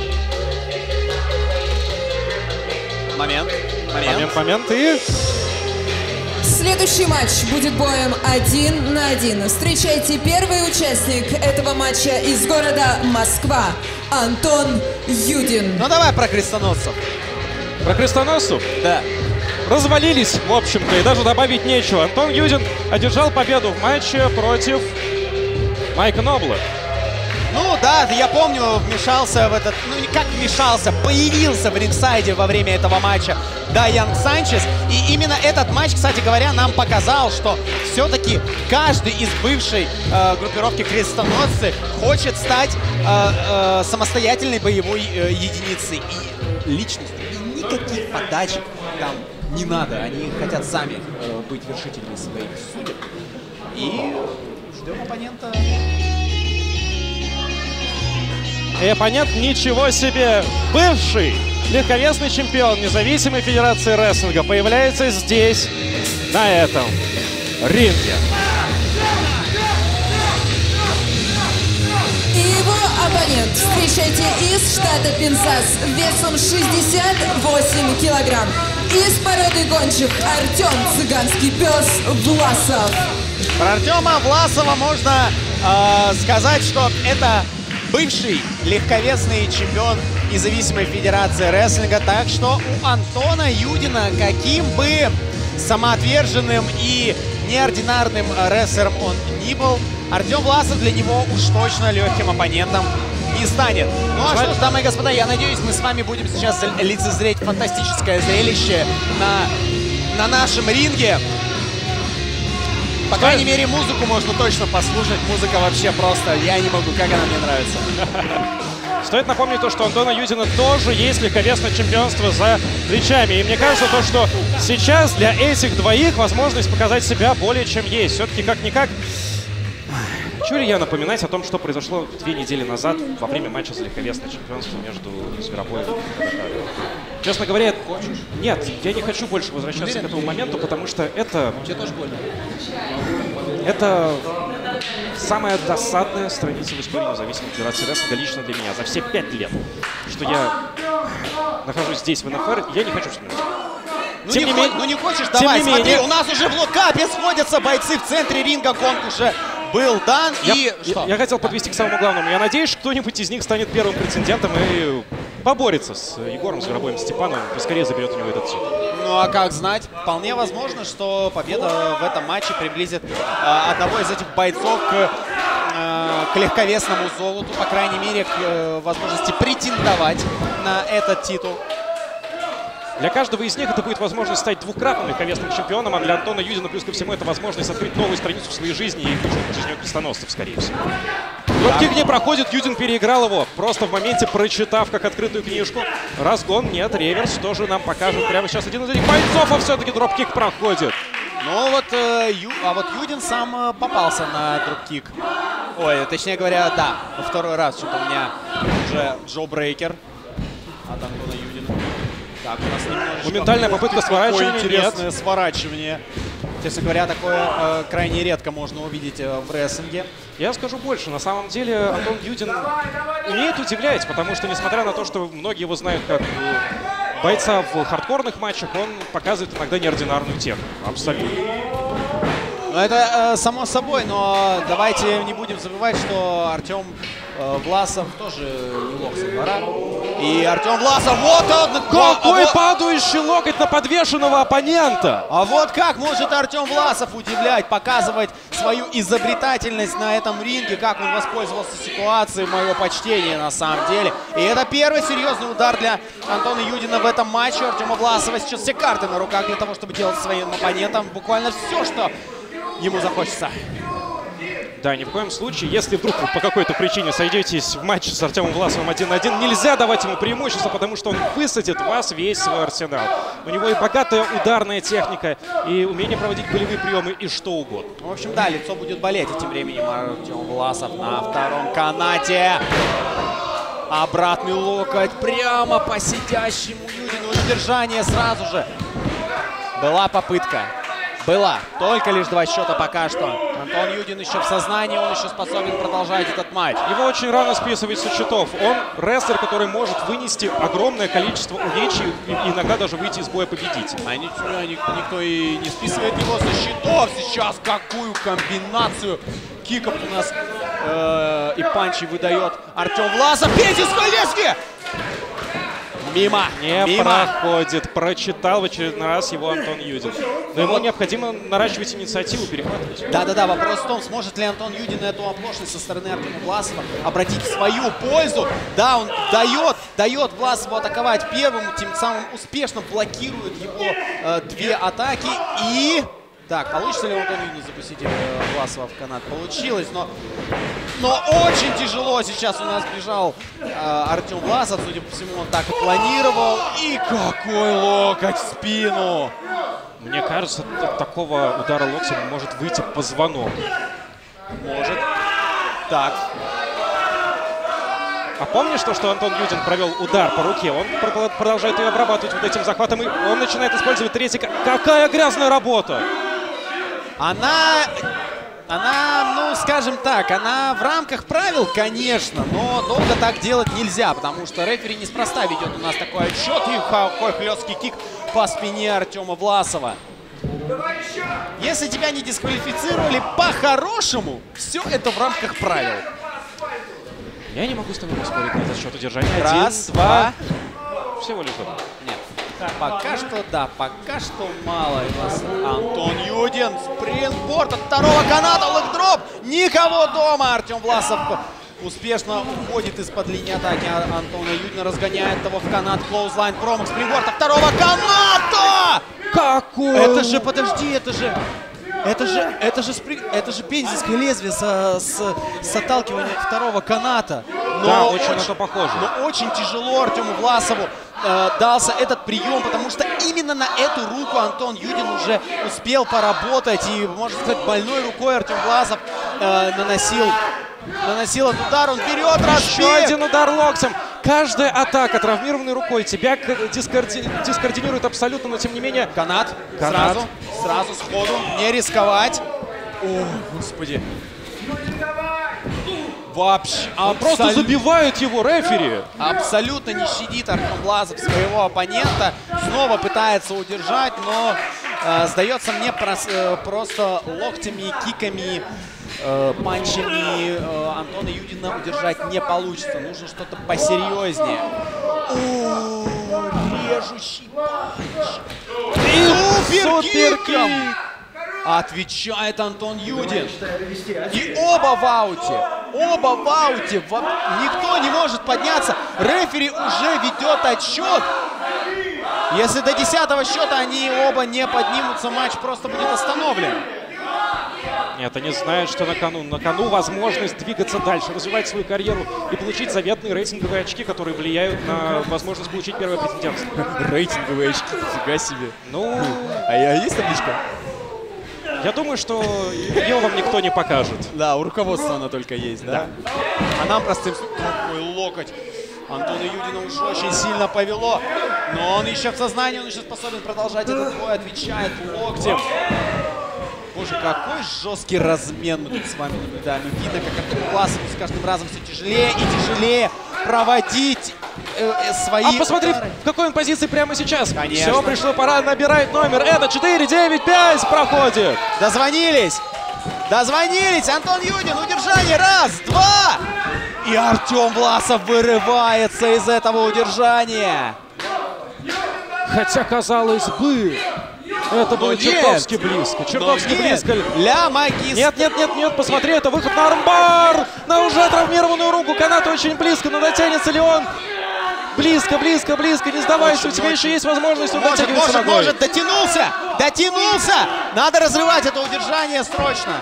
Момент, момент. Момент, момент и... Следующий матч будет боем один на один. Встречайте первый участник этого матча из города Москва. Антон Юдин. Ну давай про крестоносцев. Про крестоносцев? Да. Развалились, в общем-то, и даже добавить нечего. Антон Юдин одержал победу в матче против Майка Нобла. Ну да, я помню, вмешался в этот, ну как вмешался, появился в рингсайде во время этого матча Дайан Санчес. И именно этот матч, кстати говоря, нам показал, что все-таки каждый из бывшей э, группировки крестоносцы хочет стать э, э, самостоятельной боевой э, единицей и личностью. И никаких подачек там не надо. Они хотят сами э, быть вершителями своих судеб. И ждем оппонента. И оппонент, ничего себе, бывший легковесный чемпион независимой федерации рестлинга появляется здесь, на этом ринге. И его оппонент, встречайте, из штата Пензас, весом шестьдесят восемь килограмм. Из породы гончих Артем Цыганский пес Власов. Про Артема Власова можно э, сказать, что это бывший легковесный чемпион независимой федерации рестлинга. Так что у Антона Юдина, каким бы самоотверженным и неординарным рестлером он ни был, Артем Власов для него уж точно легким оппонентом не станет. Ну а что ж, дамы и господа, я надеюсь, мы с вами будем сейчас лицезреть фантастическое зрелище на, на нашем ринге. По крайней мере, музыку можно точно послушать. Музыка вообще просто, я не могу, как она мне нравится. Стоит напомнить то, что у Антона Юдина тоже есть легковесное чемпионство за плечами. И мне кажется, то, что сейчас для этих двоих возможность показать себя более чем есть. Все-таки как-никак... Чего ли я напоминать о том, что произошло две недели назад во время матча за легковесное чемпионство между Зверобоем и КДК. Честно говоря, нет, я не хочу больше возвращаться к этому моменту, потому что это... Тебе тоже больно? Это самая досадная страница в истории независимой федерации рестлинга лично для меня за все пять лет, что я нахожусь здесь в эн эф эр, я не хочу вспоминать. Ну, Тем не, не хо- менее, ну не хочешь, давай, не смотри, менее... у нас уже в локапе сходятся бойцы в центре ринга, гонг уже был дан. Я, и я, что? я хотел подвести к самому главному. Я надеюсь, что кто-нибудь из них станет первым претендентом и поборется с Егором Зверобоем Степановым, поскорее заберет у него этот титул. Ну а как знать, вполне возможно, что победа в этом матче приблизит э, одного из этих бойцов к, э, к легковесному золоту, по крайней мере, к э, возможности претендовать на этот титул. Для каждого из них это будет возможность стать двукратным легковесным чемпионом, а для Антона Юдина, плюс ко всему, это возможность открыть новую страницу в своей жизни и включить жизнь крестоносцев, скорее всего. Дропкик не проходит, Юдин переиграл его, просто в моменте прочитав как открытую книжку. Разгон, нет, реверс, тоже нам покажут прямо сейчас один из этих бойцов, а все-таки дропкик проходит. Ну вот, э, Ю, а вот Юдин сам э, попался на дропкик. Ой, точнее говоря, да, во второй раз что-то у меня уже Джо Брейкер от Антона Юдина. Так, у нас немножечко... Моментальная попытка сворачивания, Какое интересное нет. сворачивание. Честно говоря, такое э, крайне редко можно увидеть э, в рестлинге. Я скажу больше. На самом деле Антон Юдин умеет удивлять, потому что, несмотря на то, что многие его знают как бойца в хардкорных матчах, он показывает иногда неординарную технику. Абсолютно. Ну, это э, само собой, но давайте не будем забывать, что Артем Власов тоже не лох со двора. И Артем Власов, вот он! Какой а вот, падающий локоть на подвешенного оппонента! а вот как может Артем Власов удивлять, показывать свою изобретательность на этом ринге, как он воспользовался ситуацией, мое почтение на самом деле. И это первый серьезный удар для Антона Юдина в этом матче. Артема Власова сейчас все карты на руках для того, чтобы делать своим оппонентам буквально все, что ему захочется. Да, ни в коем случае, если вдруг вы по какой-то причине сойдетесь в матче с Артемом Власовым один на один, нельзя давать ему преимущество, потому что он высадит вас весь свой арсенал. У него и богатая ударная техника, и умение проводить болевые приемы, и что угодно. В общем, да, лицо будет болеть. И тем временем Артем Власов на втором канате. Обратный локоть прямо по сидящему Юдину. Удержание сразу же. Была попытка. Была. Только лишь два счета пока что. Антон Юдин еще в сознании, он еще способен продолжать этот матч. Его очень рано списывать со счетов. Он рестлер, который может вынести огромное количество увечий и иногда даже выйти из боя победителем. А ничего, никто и не списывает его со счетов. Сейчас какую комбинацию киков у нас э, и панчи выдает Артем Власов. Петя с колески! Мимо. Не Мимо. проходит. Прочитал в очередной раз его Антон Юдин. Но ему необходимо наращивать инициативу, перехватывать. Да-да-да, вопрос в том, сможет ли Антон Юдин эту оплошность со стороны Артема Власова обратить в свою пользу. Да, он дает, дает Власову атаковать первым, тем самым успешно блокирует его э, две атаки. И... Так, получится ли у Антона Юдина запустить э, Власова в канат? Получилось, но... Но очень тяжело сейчас у нас бежал э, Артем Власов. Судя по всему, он так и планировал. И какой локоть в спину! Мне кажется, от такого удара локтем может выйти позвонок. Может. Так. А помнишь то, что Антон Юдин провел удар по руке? Он продолжает ее обрабатывать вот этим захватом. И он начинает использовать третий. Какая грязная работа! Она... Она, ну, скажем так, она в рамках правил, конечно, но долго так делать нельзя, потому что рефери неспроста ведет у нас такой отсчет. И какой хлесткий кик по спине Артема Власова. Если тебя не дисквалифицировали по-хорошему, все это в рамках правил. Я не могу с тобой поспорить на этот счет удержания. Раз, Один, два. Всего лишь два. Нет. Пока что, да, пока что мало. У нас Антон Юдин, спринтборд от второго каната, лэкдроп. Никого дома. Артем Власов успешно уходит из-под линии атаки Антона Юдина, разгоняет его в канат. Клоузлайн, промах, спринтборд от второго каната. Какой? Это же, подожди, это же... Это же, это же, спри... это же пензенское лезвие со, с, с отталкивания второго каната. Но да, очень, очень это похоже. Но очень тяжело Артему Власову э, дался этот прием, потому что именно на эту руку Антон Юдин уже успел поработать. И, можно сказать, больной рукой Артем Власов э, наносил, наносил этот удар. Он вперед, разбег! Еще один удар локтем. Каждая атака травмированной рукой тебя дискорди... дискоординирует абсолютно, но тем не менее... Канат. Канат. Сразу, сразу сходу. Не рисковать. О, господи. Вообще. А просто забивают его рефери. Абсолютно не щадит Артем Власов своего оппонента. Снова пытается удержать, но э, сдается мне прос, э, просто локтями, киками, э, панчами э, Антона Юдина удержать не получится. Нужно что-то посерьезнее. О, режущий панч. И суперкик. Отвечает Антон Юдин. И оба в ауте. Оба в ауте. Никто не может подняться. Рефери уже ведет отсчет. Если до десятого счета они оба не поднимутся, матч просто будет остановлен. Нет, они знают, что на кону. На кону возможность двигаться дальше, развивать свою карьеру и получить заветные рейтинговые очки, которые влияют на возможность получить первое претендентство. Рейтинговые очки, нифига себе. Ну, а я есть табличка? Я думаю, что ее вам никто не покажет. Да, у руководства она только есть, да? да. А нам простым... Какой локоть. Антона Юдина уж очень сильно повело. Но он еще в сознании, он еще способен продолжать этот бой. Отвечает локтем. Боже, какой жесткий размен мы тут с вами наблюдаем. И видно, как Артему Власову с каждым разом все тяжелее и тяжелее проводить э, э, свои... А посмотри, удары. в какой он позиции прямо сейчас. Конечно. Все, пришло, пора набирать номер. Это четыре девять пять проходит. Дозвонились. Дозвонились. Антон Юдин, удержание. Раз, два. И Артем Власов вырывается из этого удержания. Хотя, казалось бы, это было Но чертовски нет. близко. Чертовски Но нет. близко. Ля Магис. Нет, нет, нет, нет, посмотри, это выход на армбар! На уже травмированную руку. Канат очень близко, но дотянется ли он? Близко, близко, близко. Не сдавайся, Очень, у тебя очень. еще есть возможность Может, дотягиваться может, ногой. может, дотянулся! Дотянулся! Надо разрывать это удержание срочно.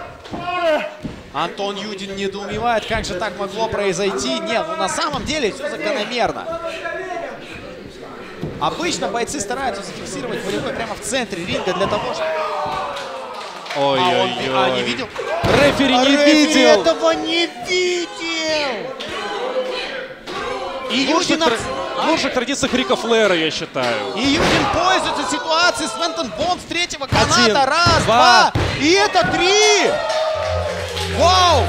Антон Юдин недоумевает, как же так могло произойти. Нет, ну на самом деле все закономерно. Обычно бойцы стараются зафиксировать волевой прямо в центре ринга для того, чтобы... Ой-ой-ой. А, он, а, не видел? Рефери не Рефери видел. этого не видел! И В лучших, Юдин... тр- в лучших традициях Рика Флэра, я считаю. И Юдин пользуется ситуацией с Фентон Бомб с третьего каната. Один, Раз, два. два. И это три! Вау!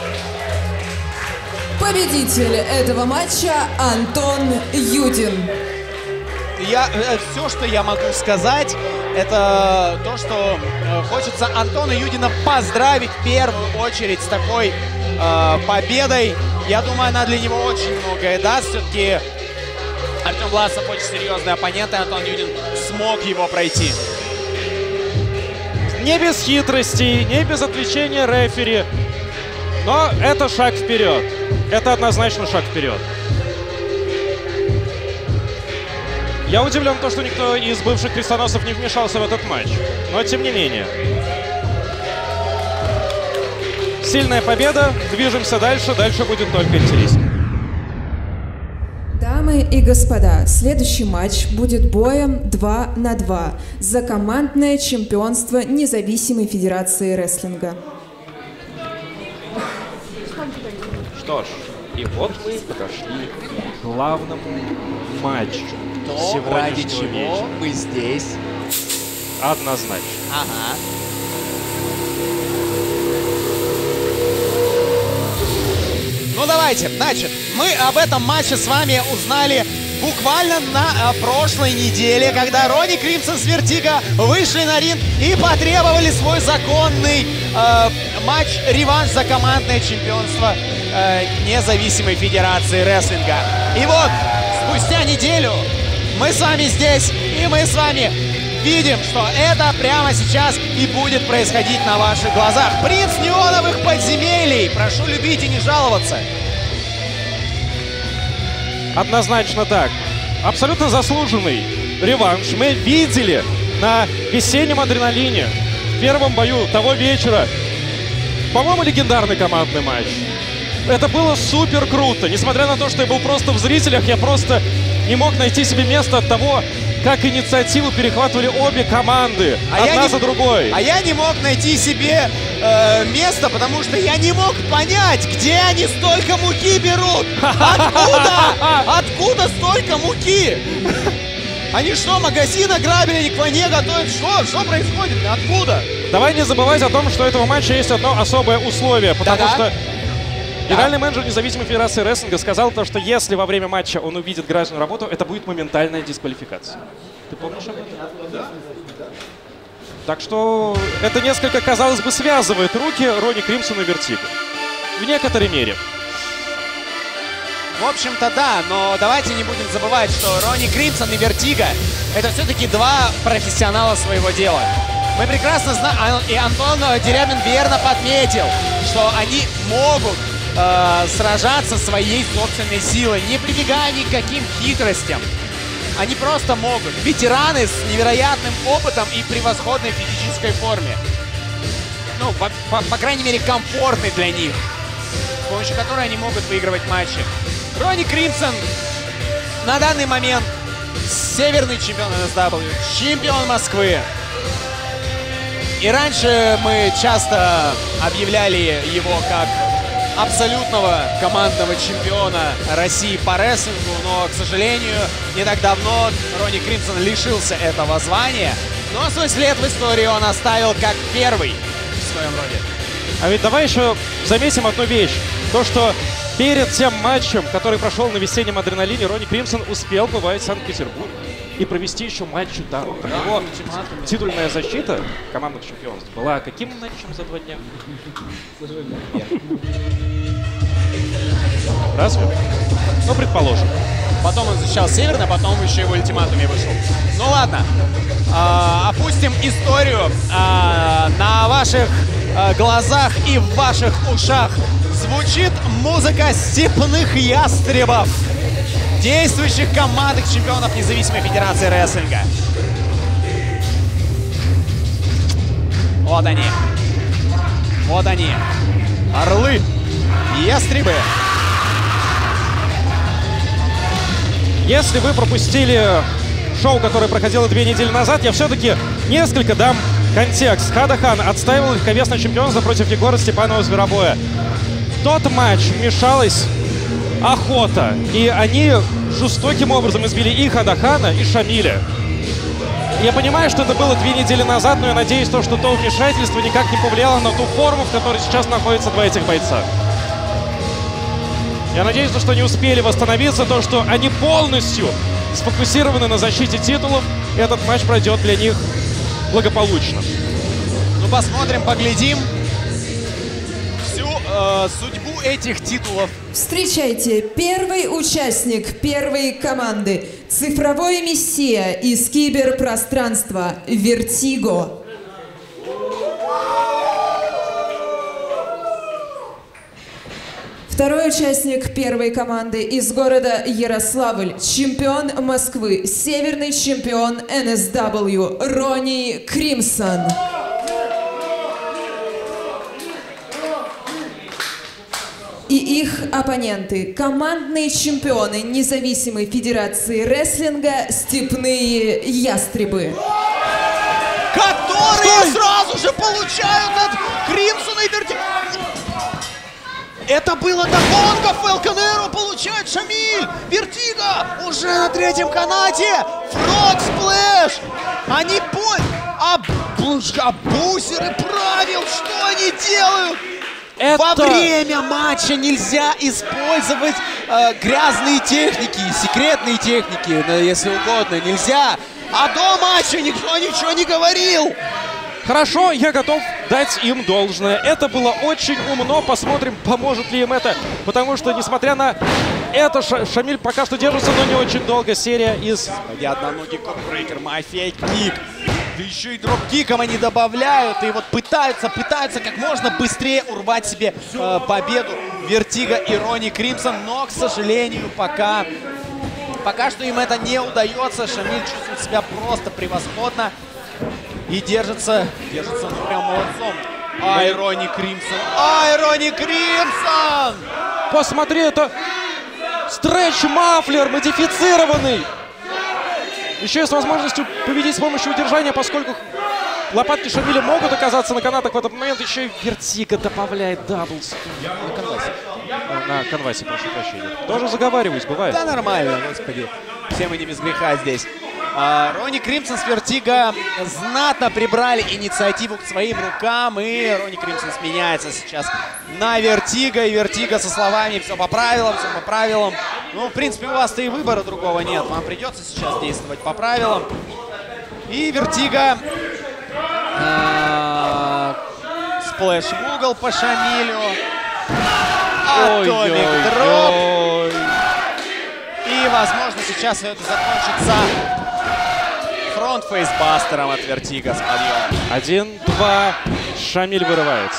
Победитель этого матча Антон Юдин. Я, э, все, что я могу сказать, это то, что э, хочется Антона Юдина поздравить в первую очередь с такой э, победой. Я думаю, она для него очень многое даст. Все-таки Артем Власов очень серьезный оппонент, и Антон Юдин смог его пройти. Не без хитростей, не без отвлечения рефери. Но это шаг вперед. Это однозначно шаг вперед. Я удивлен, то, что никто из бывших крестоносцев не вмешался в этот матч. Но тем не менее. Сильная победа. Движемся дальше. Дальше будет только интереснее. Дамы и господа, следующий матч будет боем два на два за командное чемпионство Независимой Федерации Рестлинга. Что ж, и вот мы подошли к главному матчу. То, ради сегодняшнего чего вечера. мы здесь. Однозначно. Ага. Ну давайте, значит, мы об этом матче с вами узнали буквально на э, прошлой неделе, когда Ронни Кримсон с Вертиго вышли на ринг и потребовали свой законный э, матч-реванш за командное чемпионство э, Независимой Федерации Рестлинга. И вот, спустя неделю мы с вами здесь, и мы с вами видим, что это прямо сейчас и будет происходить на ваших глазах. Принц неоновых подземелий. Прошу любить и не жаловаться. Однозначно так. Абсолютно заслуженный реванш мы видели на весеннем адреналине в первом бою того вечера. По-моему, легендарный командный матч. Это было супер круто. Несмотря на то, что я был просто в зрителях, я просто не мог найти себе место от того, как инициативу перехватывали обе команды, А одна я не- за другой. А я не мог найти себе э, место, потому что я не мог понять, где они столько муки берут. Откуда? Откуда столько муки? Они что, магазин ограбили, они к войне готовят? Что? Что происходит? Откуда? Давай не забывать о том, что у этого матча есть одно особое условие, потому Да-да. что генеральный менеджер Независимой Федерации Рестлинга сказал то, что если во время матча он увидит грязную работу, это будет моментальная дисквалификация. Ты помнишь об этом? Да. Так что это несколько, казалось бы, связывает руки Ронни Кримсона и Вертиго. В некоторой мере. В общем-то, да, но давайте не будем забывать, что Ронни Кримсон и Вертиго — это все-таки два профессионала своего дела. Мы прекрасно знаем, и Антон Дерябин верно подметил, что они могут э, сражаться своей собственной силой, не прибегая ни к каким хитростям. Они просто могут. Ветераны с невероятным опытом и превосходной физической форме. Ну, по, по- по крайней мере, комфортной для них, с помощью которой они могут выигрывать матчи. Ронни Кримсон на данный момент северный чемпион эн эс дабл ю, чемпион Москвы. И раньше мы часто объявляли его как абсолютного командного чемпиона России по рестлингу, но, к сожалению, не так давно Ронни Кримсон лишился этого звания, но свой след в истории он оставил как первый в своем роде. А ведь давай еще заметим одну вещь. То, что перед тем матчем, который прошел на весеннем адреналине, Ронни Кримсон успел бывать в Санкт-Петербург и провести еще матч там. Его титульная защита командных чемпионств была каким матчем за два дня? Разве? Ну, предположим. Потом он защищал Северный, а потом еще и в ультиматуме вышел. Ну ладно, а, опустим историю. А, на ваших а, глазах и в ваших ушах звучит музыка степных ястребов, действующих командных чемпионов независимой федерации рестлинга. Вот они. Вот они. Орлы. Ястребы. Если вы пропустили шоу, которое проходило две недели назад, я все-таки несколько дам контекст. Хадахан отстаивал легковесное чемпионство против Егора Степанова-Зверобоя. В тот матч вмешалась охота, и они жестоким образом избили и Хадахана, и Шамиля. Я понимаю, что это было две недели назад, но я надеюсь, то, что то вмешательство никак не повлияло на ту форму, в которой сейчас находятся два этих бойца. Я надеюсь, что они успели восстановиться, то, что они полностью сфокусированы на защите титулов, и этот матч пройдет для них благополучно. Ну, посмотрим, поглядим всю э, судьбу этих титулов. Встречайте, первый участник первой команды. Цифровой мессия из киберпространства Вертиго. Второй участник первой команды из города Ярославль, чемпион Москвы, северный чемпион эн эс дабл ю Ронни Кримсон. И их оппоненты, командные чемпионы независимой федерации рестлинга «Степные ястребы». Которые Стой! Сразу же получают от Кримсона и Вертиго. Это было догонка, Falcon Arrow получает Шамиль. Вертиго уже на третьем канате. Фрог сплэш. Они по... А, а бусеры правил, что они делают? Это... Во время матча нельзя использовать э, грязные техники, секретные техники, если угодно, нельзя. А до матча никто ничего не говорил. Хорошо, я готов дать им должное. Это было очень умно. Посмотрим, поможет ли им это. Потому что, несмотря на это, Шамиль пока что держится, но не очень долго. Серия из... Я одноногий кокбрейкер, мафия кик. Да еще и дроп-киком они добавляют. И вот пытаются, пытаются как можно быстрее урвать себе э, победу Вертиго и Ронни Кримсон. Но, к сожалению, пока... Пока что им это не удается. Шамиль чувствует себя просто превосходно. И держится, держится ну прям молодцом. Ай, Ронни Кримсон. Ай, Ронни Кримсон! Посмотри, это стретч-мафлер модифицированный. Еще и с возможностью победить с помощью удержания, поскольку лопатки Шамиля могут оказаться на канатах в этот момент. Еще и Вертиго добавляет даблс. На канвасе. На канвасе, прошу прощения. Тоже заговариваюсь, бывает. Да нормально, господи. Все мы не без греха здесь. А, Ронни Кримсон с Вертиго знатно прибрали инициативу к своим рукам. И Ронни Кримсон сменяется сейчас на Вертиго. И Вертиго со словами «все по правилам, все по правилам». Ну, в принципе, у вас-то и выбора другого нет. Вам придется сейчас действовать по правилам. И Вертиго... А, сплэш в угол по Шамилю. Атомик дроп. И, возможно, сейчас это закончится фронт-фейсбастером от Вертиго с подъемом. Один-два. Шамиль вырывается.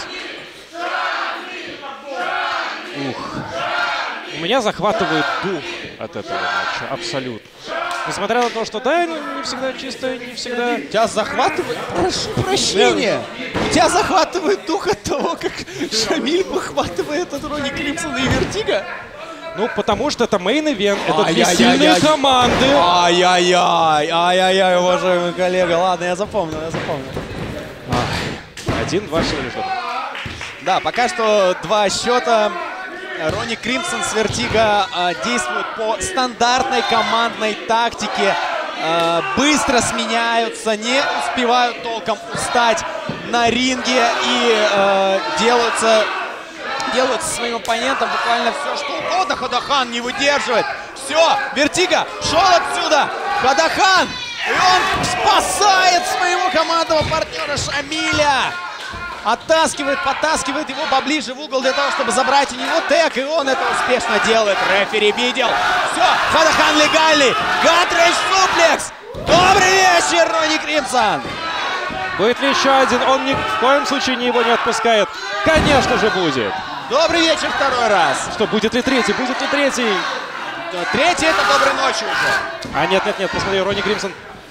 Ух. У меня захватывает дух от этого матча. Абсолютно. Несмотря на то, что да, не всегда чисто, не всегда... Тебя захватывает... Прошу прощения. Тебя захватывает дух от того, как Шамиль похватывает от Ронни Кримсона и Вертиго? Ну, потому что это мейн-ивент, это две сильные команды. Ай-яй-яй, ай-яй-яй, уважаемый коллега. Ладно, я запомнил, я запомнил. Один-два всего лишь. Да, пока что два счета. Ронни Кримсон с Вертиго э, действуют по стандартной командной тактике. Э, быстро сменяются, не успевают толком устать на ринге и э, делаются... делают со своим оппонентом буквально все, что угодно. Хадахан не выдерживает. Все, Вертиго шел отсюда. Хадахан! И он спасает своего командного партнера Шамиля. Оттаскивает, подтаскивает его поближе в угол для того, чтобы забрать у него тег. И он это успешно делает. Рефери видел. Все, Хадахан легальный. Гатрич суплекс. Добрый вечер, Ронни Кримсон. Будет ли еще один? Он ни в коем случае его не отпускает. Конечно же будет. Добрый вечер второй раз. Что, будет ли третий? Будет ли третий? Третий — это доброй ночи уже. А нет, нет, нет, посмотри, Ронни Кримсон.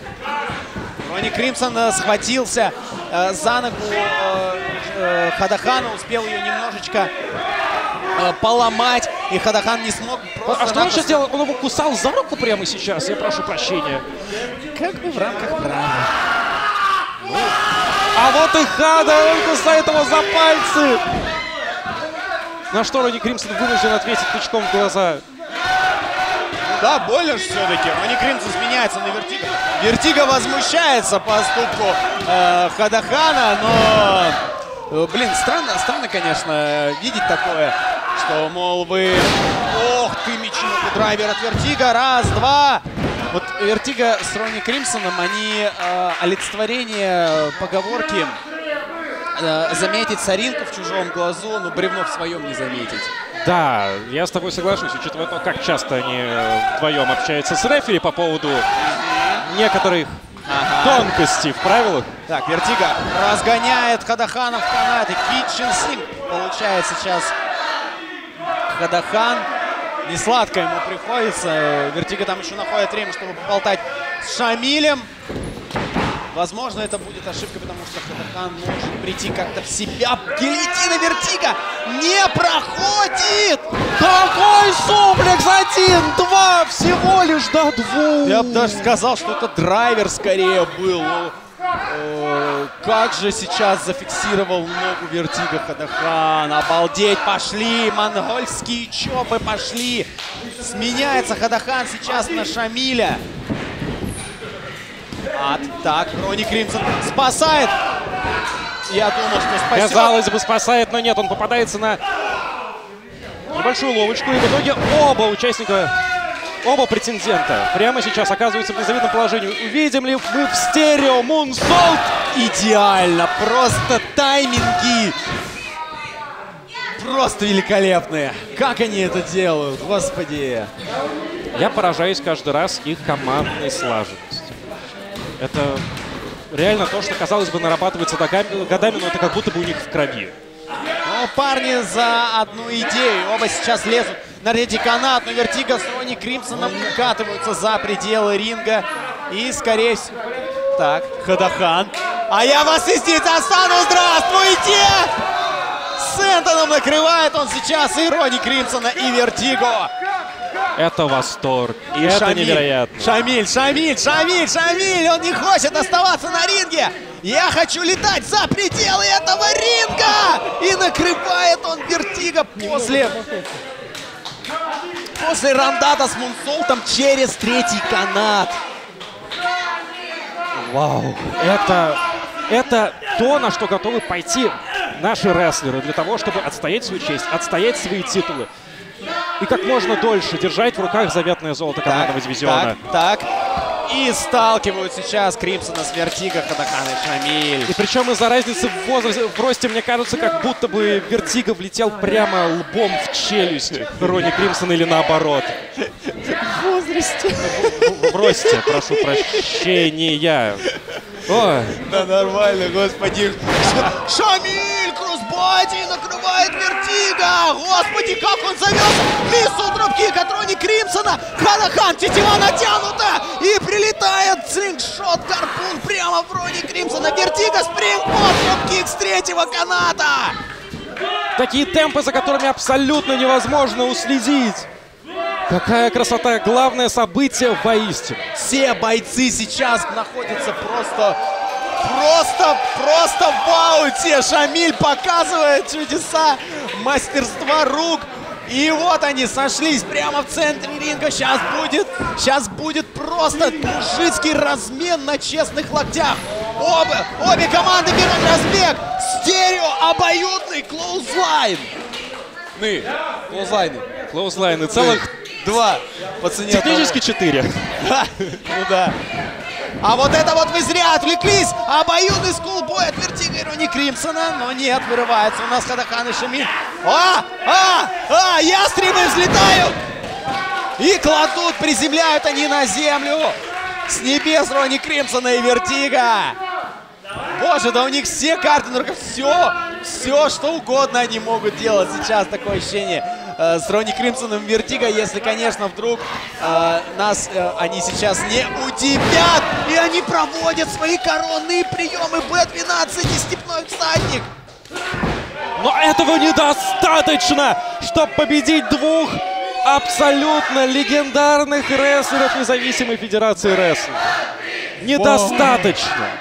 Ронни Кримсон э, схватился э, за ногу э, э, Хадахана, успел ее немножечко э, поломать, и Хадахан не смог просто... А что он сейчас делал? Он его кусал за руку прямо сейчас? Я прошу прощения. Как бы в рамках права. Ну. А вот и Хада, он кусает его за пальцы. На что Ронни Кримсон вынужден ответить тычком в глаза. Да, больно же все-таки. Ронни Кримсон сменяется на Вертиго. Вертиго возмущается по поступку э, Хадахана, но, э, блин, странно, странно, конечно, видеть такое, что, мол, вы... Ох ты, мечинок, драйвер от Вертиго. Раз, два. Вот Вертиго с Ронни Кримсоном, они э, олицетворение поговорки э, заметить соринку в чужом глазу, но бревно в своем не заметить. Да, я с тобой соглашусь, учитывая то, как часто они вдвоем общаются с рефери по поводу некоторых ага. тонкостей в правилах. Так, Вертиго разгоняет Хадахана в канат. И Kitchen Sink получает сейчас Хадахан. Не сладко ему приходится. Вертиго там еще находит время, чтобы поболтать с Шамилем. Возможно, это будет ошибка, потому что Хадахан может прийти как-то в себя. Гильотина Вертиго не проходит! Какой суплекс! Один, два, всего лишь до двух! Я бы даже сказал, что это драйвер скорее был. Ну, э, как же сейчас зафиксировал ногу Вертиго Хадахан. Обалдеть, пошли! Монгольские чопы пошли! Сменяется Хадахан сейчас на Шамиля. А, так, Ронни Кримсон спасает. Я думал, что спасет. Казалось бы, спасает, но нет, он попадается на небольшую ловочку. И в итоге оба участника, оба претендента прямо сейчас оказываются в незавидном положении. Увидим ли мы в стерео мунсолт? Идеально, просто тайминги. Просто великолепные. Как они это делают, господи. Я поражаюсь каждый раз их командной слаженностью. Это реально то, что, казалось бы, нарабатывается годами, но это как будто бы у них в крови. Ну, парни за одну идею. Оба сейчас лезут на третий канат, но Вертиго с Ронни Кримсоном укатываются за пределы ринга. И, скорее всего... Так, Хадахан. А я вас и здесь остану. Здравствуйте! С Энтоном накрывает он сейчас и Ронни Кримсона, и Вертиго. Это восторг. И это Шамиль, невероятно. Шамиль, Шамиль, Шамиль, Шамиль! Он не хочет оставаться на ринге! Я хочу летать за пределы этого ринга! И накрывает он Вертиго после... После рандата с мунсолтом через третий канат. Вау. Это... Это то, на что готовы пойти наши рестлеры для того, чтобы отстоять свою честь, отстоять свои титулы. И как можно дольше держать в руках заветное золото командного дивизиона. Так, так. И сталкивают сейчас Кримсона с Вертиго, Хадахан и Шамиль. И причем из-за разницы в возрасте, в росте, мне кажется, как будто бы Вертиго влетел прямо лбом в челюсть Ронни Кримсона или наоборот. В возрасте. В, в, в росте, прошу прощения. Ой. Да нормально, господи. Шамиль кроссбоди накрывает Вертиго. Господи, как он завез миссу дропкик от Ронни Кримсона. Хадахан, тетива натянута. И прилетает слингшот, гарпун прямо в Ронни Кримсона. Вертиго, спрингбот, дропкик с третьего каната. Такие темпы, за которыми абсолютно невозможно уследить. Какая красота! Главное событие воистину. Все бойцы сейчас находятся просто, просто, просто в ауте. Шамиль показывает чудеса мастерства рук. И вот они сошлись прямо в центре ринга. Сейчас будет, сейчас будет просто мужицкий размен на честных локтях. Оба, обе команды берут разбег. Стерео, обоюдный клоузлайн. Ну, клоузлайны. Клоузлайны. Целых два по цене. Технически четыре. Ну да. А вот это вот вы зря отвлеклись. Обоюдный скулбой от Вертига и Ронни Кримсона. Но нет, вырывается у нас Хадахан и Шамиль. А! А! А! Ястребы взлетают! И кладут, приземляют они на землю. С небес Ронни Кримсона и Вертига. Боже, да у них все карты на руках. Все, все, что угодно они могут делать сейчас. Такое ощущение э, с Ронни Кримсоном и Вертига. Если, конечно, вдруг э, нас э, они сейчас не удивят. И они проводят свои коронные приемы. бэ двенадцать и Степной Всадник. Но этого недостаточно, чтобы победить двух абсолютно легендарных рестлеров независимой федерации рестлинга. Недостаточно.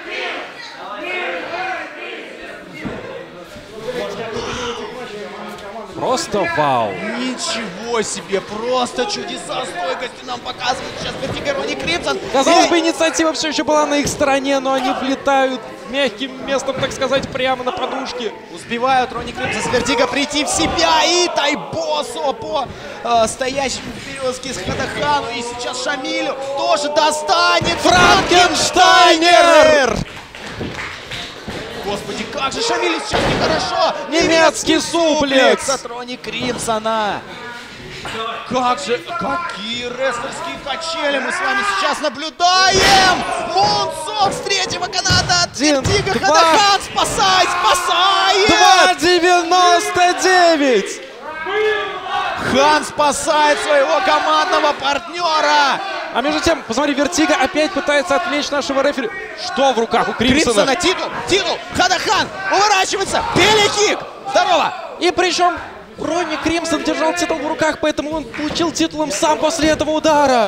Просто вау. Ничего себе, просто чудеса стойкости нам показывают сейчас Вертига и Ронни Кримсон. Казалось бы, инициатива все еще была на их стороне, но они влетают мягким местом, так сказать, прямо на подушке. Успевают Ронни Кримсон с Вертига прийти в себя. И Тайбосо по э, стоящему вперед с Хадахану. И сейчас Шамилю тоже достанет Франкенштайнер. Господи, как же Шамилю сейчас нехорошо. Немецкий суплекс от Ронни Кримсона. Как же, какие рестлерские качели мы с вами сейчас наблюдаем! Мунсок с третьего каната от Вертига. Хадахан, спасай, спасает! два девяносто девять! Хан спасает своего командного партнера! А между тем, посмотри, Вертига опять пытается отвлечь нашего рефери. Что в руках у Кримсона? Кримсона титул, титул, Хадахан уворачивается, пеликик! Здорово! И причем Ронни Кримсон держал титул в руках, поэтому он получил титулом сам после этого удара.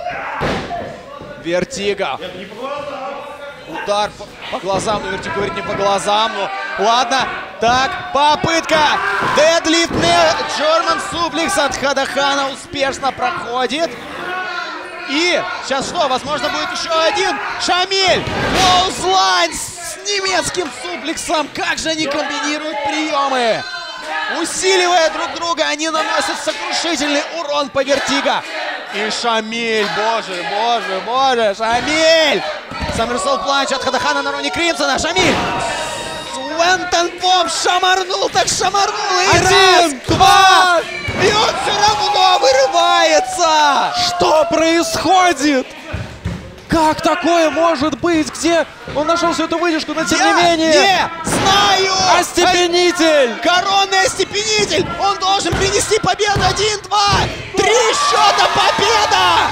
Вертига. Удар по, по глазам, но Вертига говорит не по глазам. Ну, ладно, так, попытка. Дедлифт, German суплекс от Хадахана успешно проходит. И сейчас что, возможно, будет еще один. Шамиль, Клоузлайн с немецким суплексом. Как же они комбинируют приемы. Усиливая друг друга, они наносят сокрушительный урон по Вертига. И Шамиль, боже, боже, боже, Шамиль! Саммерсолт Планч от Хадахана на Ронни Кримсона. Шамиль! Свентон Бомб шамарнул, так шамарнул. И Один, раз, два! И он все равно вырывается! Что происходит? Как такое может быть? Где он нашел всю эту выдержку, но тем Я не менее... не знаю! Остепенитель! Коронный остепенитель! Он должен принести победу! Один, два, три счета! Победа!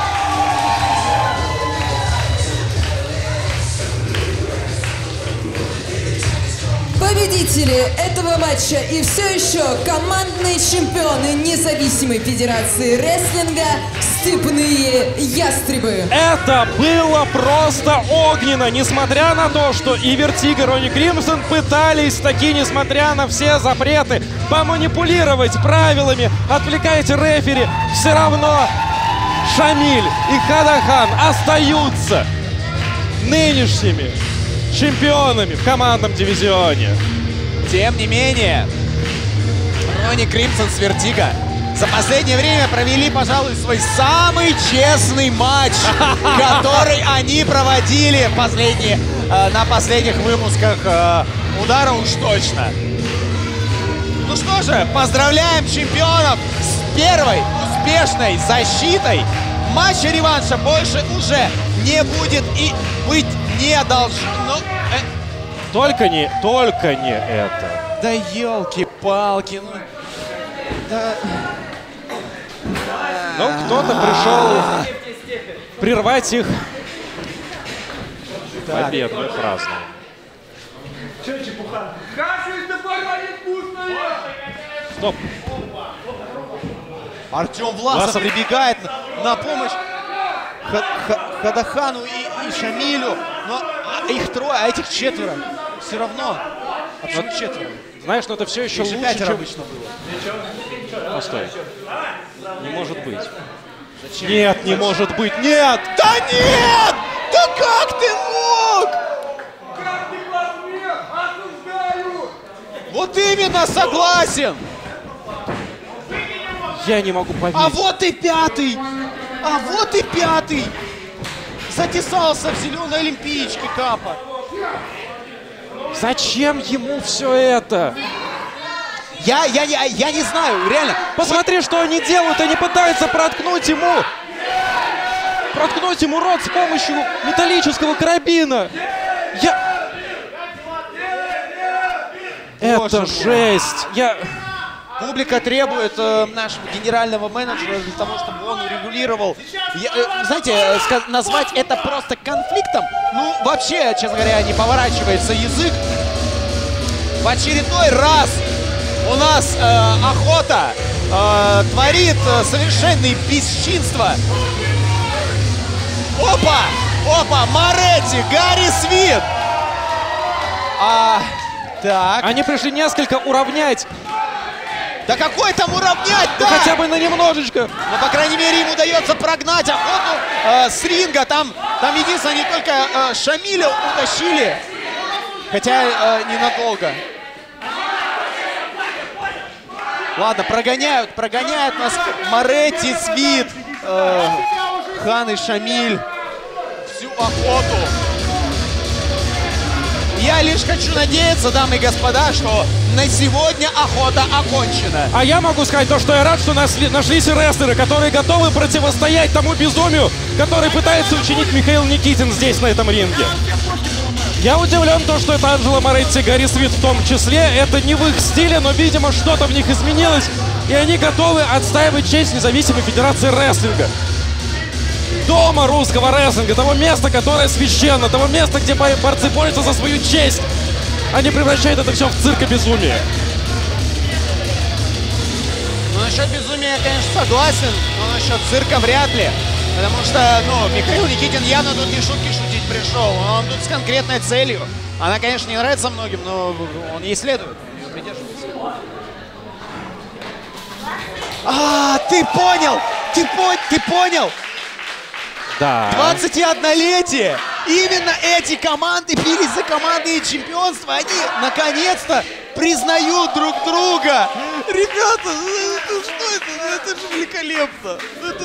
Победители этого матча и все еще командные чемпионы независимой федерации рестлинга Степные Ястребы. Это было просто огненно, несмотря на то, что и Вертига, и Ронни Кримсон пытались таки, несмотря на все запреты, поманипулировать правилами, отвлекать рефери, все равно Шамиль и Хадахан остаются нынешними чемпионами в командном дивизионе. Тем не менее, Ронни Кримсон с Вертига за последнее время провели, пожалуй, свой самый честный матч, который они проводили последние, э, на последних выпусках э, удара уж точно. Ну что же, поздравляем чемпионов с первой успешной защитой. Матча реванша больше уже не будет и быть не должно. Э... Только не, только не это. Да елки-палки, ну... Да... Ну, кто-то пришел прервать их победную празднование. Стоп. Артем Власов, Власов прибегает на, на помощь Ха Ха Хадахану и, и Шамилю. Но а их трое, а этих четверо. Все равно. Абсолютно четверо. Знаешь, но это все еще Их же лучше, чем... обычно было. Постой. Не может быть. Зачем? Нет, не может быть. Нет! Да нет! Да как ты мог? Вот именно, согласен! Я не могу поверить. А вот и пятый! А вот и пятый! затесался в зеленой олимпийчке, Капа. Зачем ему все это? Я, я, я, я не знаю, реально. Посмотри, что они делают. Они пытаются проткнуть ему. Проткнуть ему рот с помощью металлического карабина. Я... Это жесть. Я... Публика требует э, нашего генерального менеджера для того, чтобы он урегулировал. Я, э, знаете, э, назвать это просто конфликтом, ну, вообще, честно говоря, не поворачивается язык. В очередной раз у нас э, охота э, творит э, совершенные бесчинства. Опа! Опа! Моретти! Гарри Свит! А, так. Они пришли несколько уравнять. Да какой там уравнять, да? Ну, хотя бы на немножечко. Ну, по крайней мере, им удается прогнать охоту э, с ринга. Там, там единственное, они только э, Шамиля утащили. Хотя э, ненадолго. Ладно, прогоняют, прогоняют нас Моретти, Свит, э, Хан и Шамиль. Всю охоту. Я лишь хочу надеяться, дамы и господа, что на сегодня охота окончена. А я могу сказать то, что я рад, что нашли, нашлись рестлеры, которые готовы противостоять тому безумию, который пытается учинить Михаил Никитин здесь, на этом ринге. Я удивлен, то, что это Анджело Моретти и Гарри Свит в том числе. Это не в их стиле, но, видимо, что-то в них изменилось. И они готовы отстаивать честь независимой федерации рестлинга. Дома русского рестлинга, того места, которое священно, того места, где борцы борются за свою честь. Они превращают это все в цирк и безумие. Ну, насчет безумия я, конечно, согласен, но насчет цирка вряд ли. Потому что, ну, Михаил Никитин явно тут не шутки шутить пришел. Он тут с конкретной целью. Она, конечно, не нравится многим, но он ей следует. Ее придерживается. А, ты понял! Ты, по ты понял! Да. двадцатиоднолетие! Именно эти команды бились за командные чемпионства. Они, наконец-то, признают друг друга. Ребята, это, что это? Это же великолепно. Это...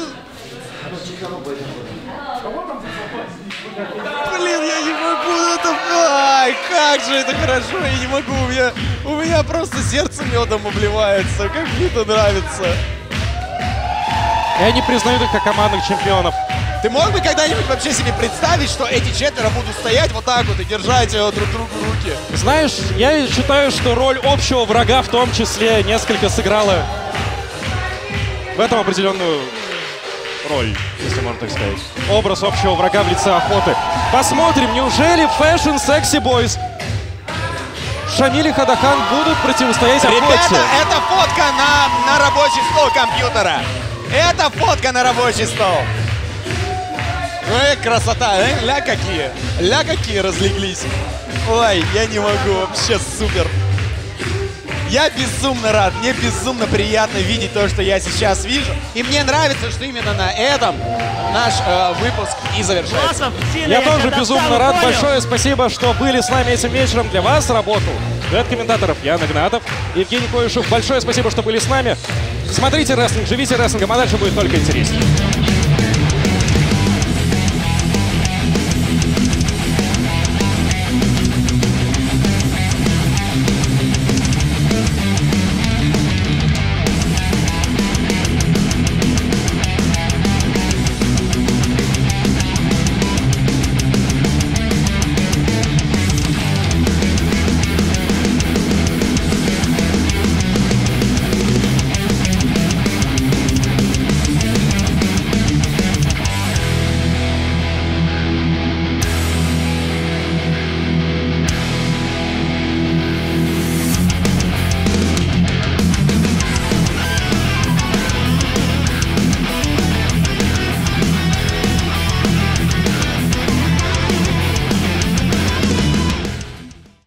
Блин, я не могу. Это... Ай, как же это хорошо. Я не могу. У меня, у меня просто сердце медом обливается. Как мне это нравится. И они признают их как командных чемпионов. Ты мог бы когда-нибудь вообще себе представить, что эти четверо будут стоять вот так вот и держать друг другу руки? Знаешь, я считаю, что роль общего врага в том числе несколько сыграла в этом определенную роль, если можно так сказать. Образ общего врага в лице охоты. Посмотрим, неужели Fashion Sexy Boys, Шамиль и Хадахан будут противостоять охоте? Ребята, это фотка на, на рабочий стол компьютера. Это фотка на рабочий стол. Эй, красота, э? Ля какие, ля какие разлеглись. Ой, я не могу, вообще супер. Я безумно рад, мне безумно приятно видеть то, что я сейчас вижу. И мне нравится, что именно на этом наш э, выпуск и завершается. Я тоже безумно рад. Большое спасибо, что были с нами этим вечером. Для вас работал дуэт комментаторов Ян Игнатов, Евгений Коюшев. Большое спасибо, что были с нами. Смотрите рестлинг, живите рестлингом, а дальше будет только интереснее.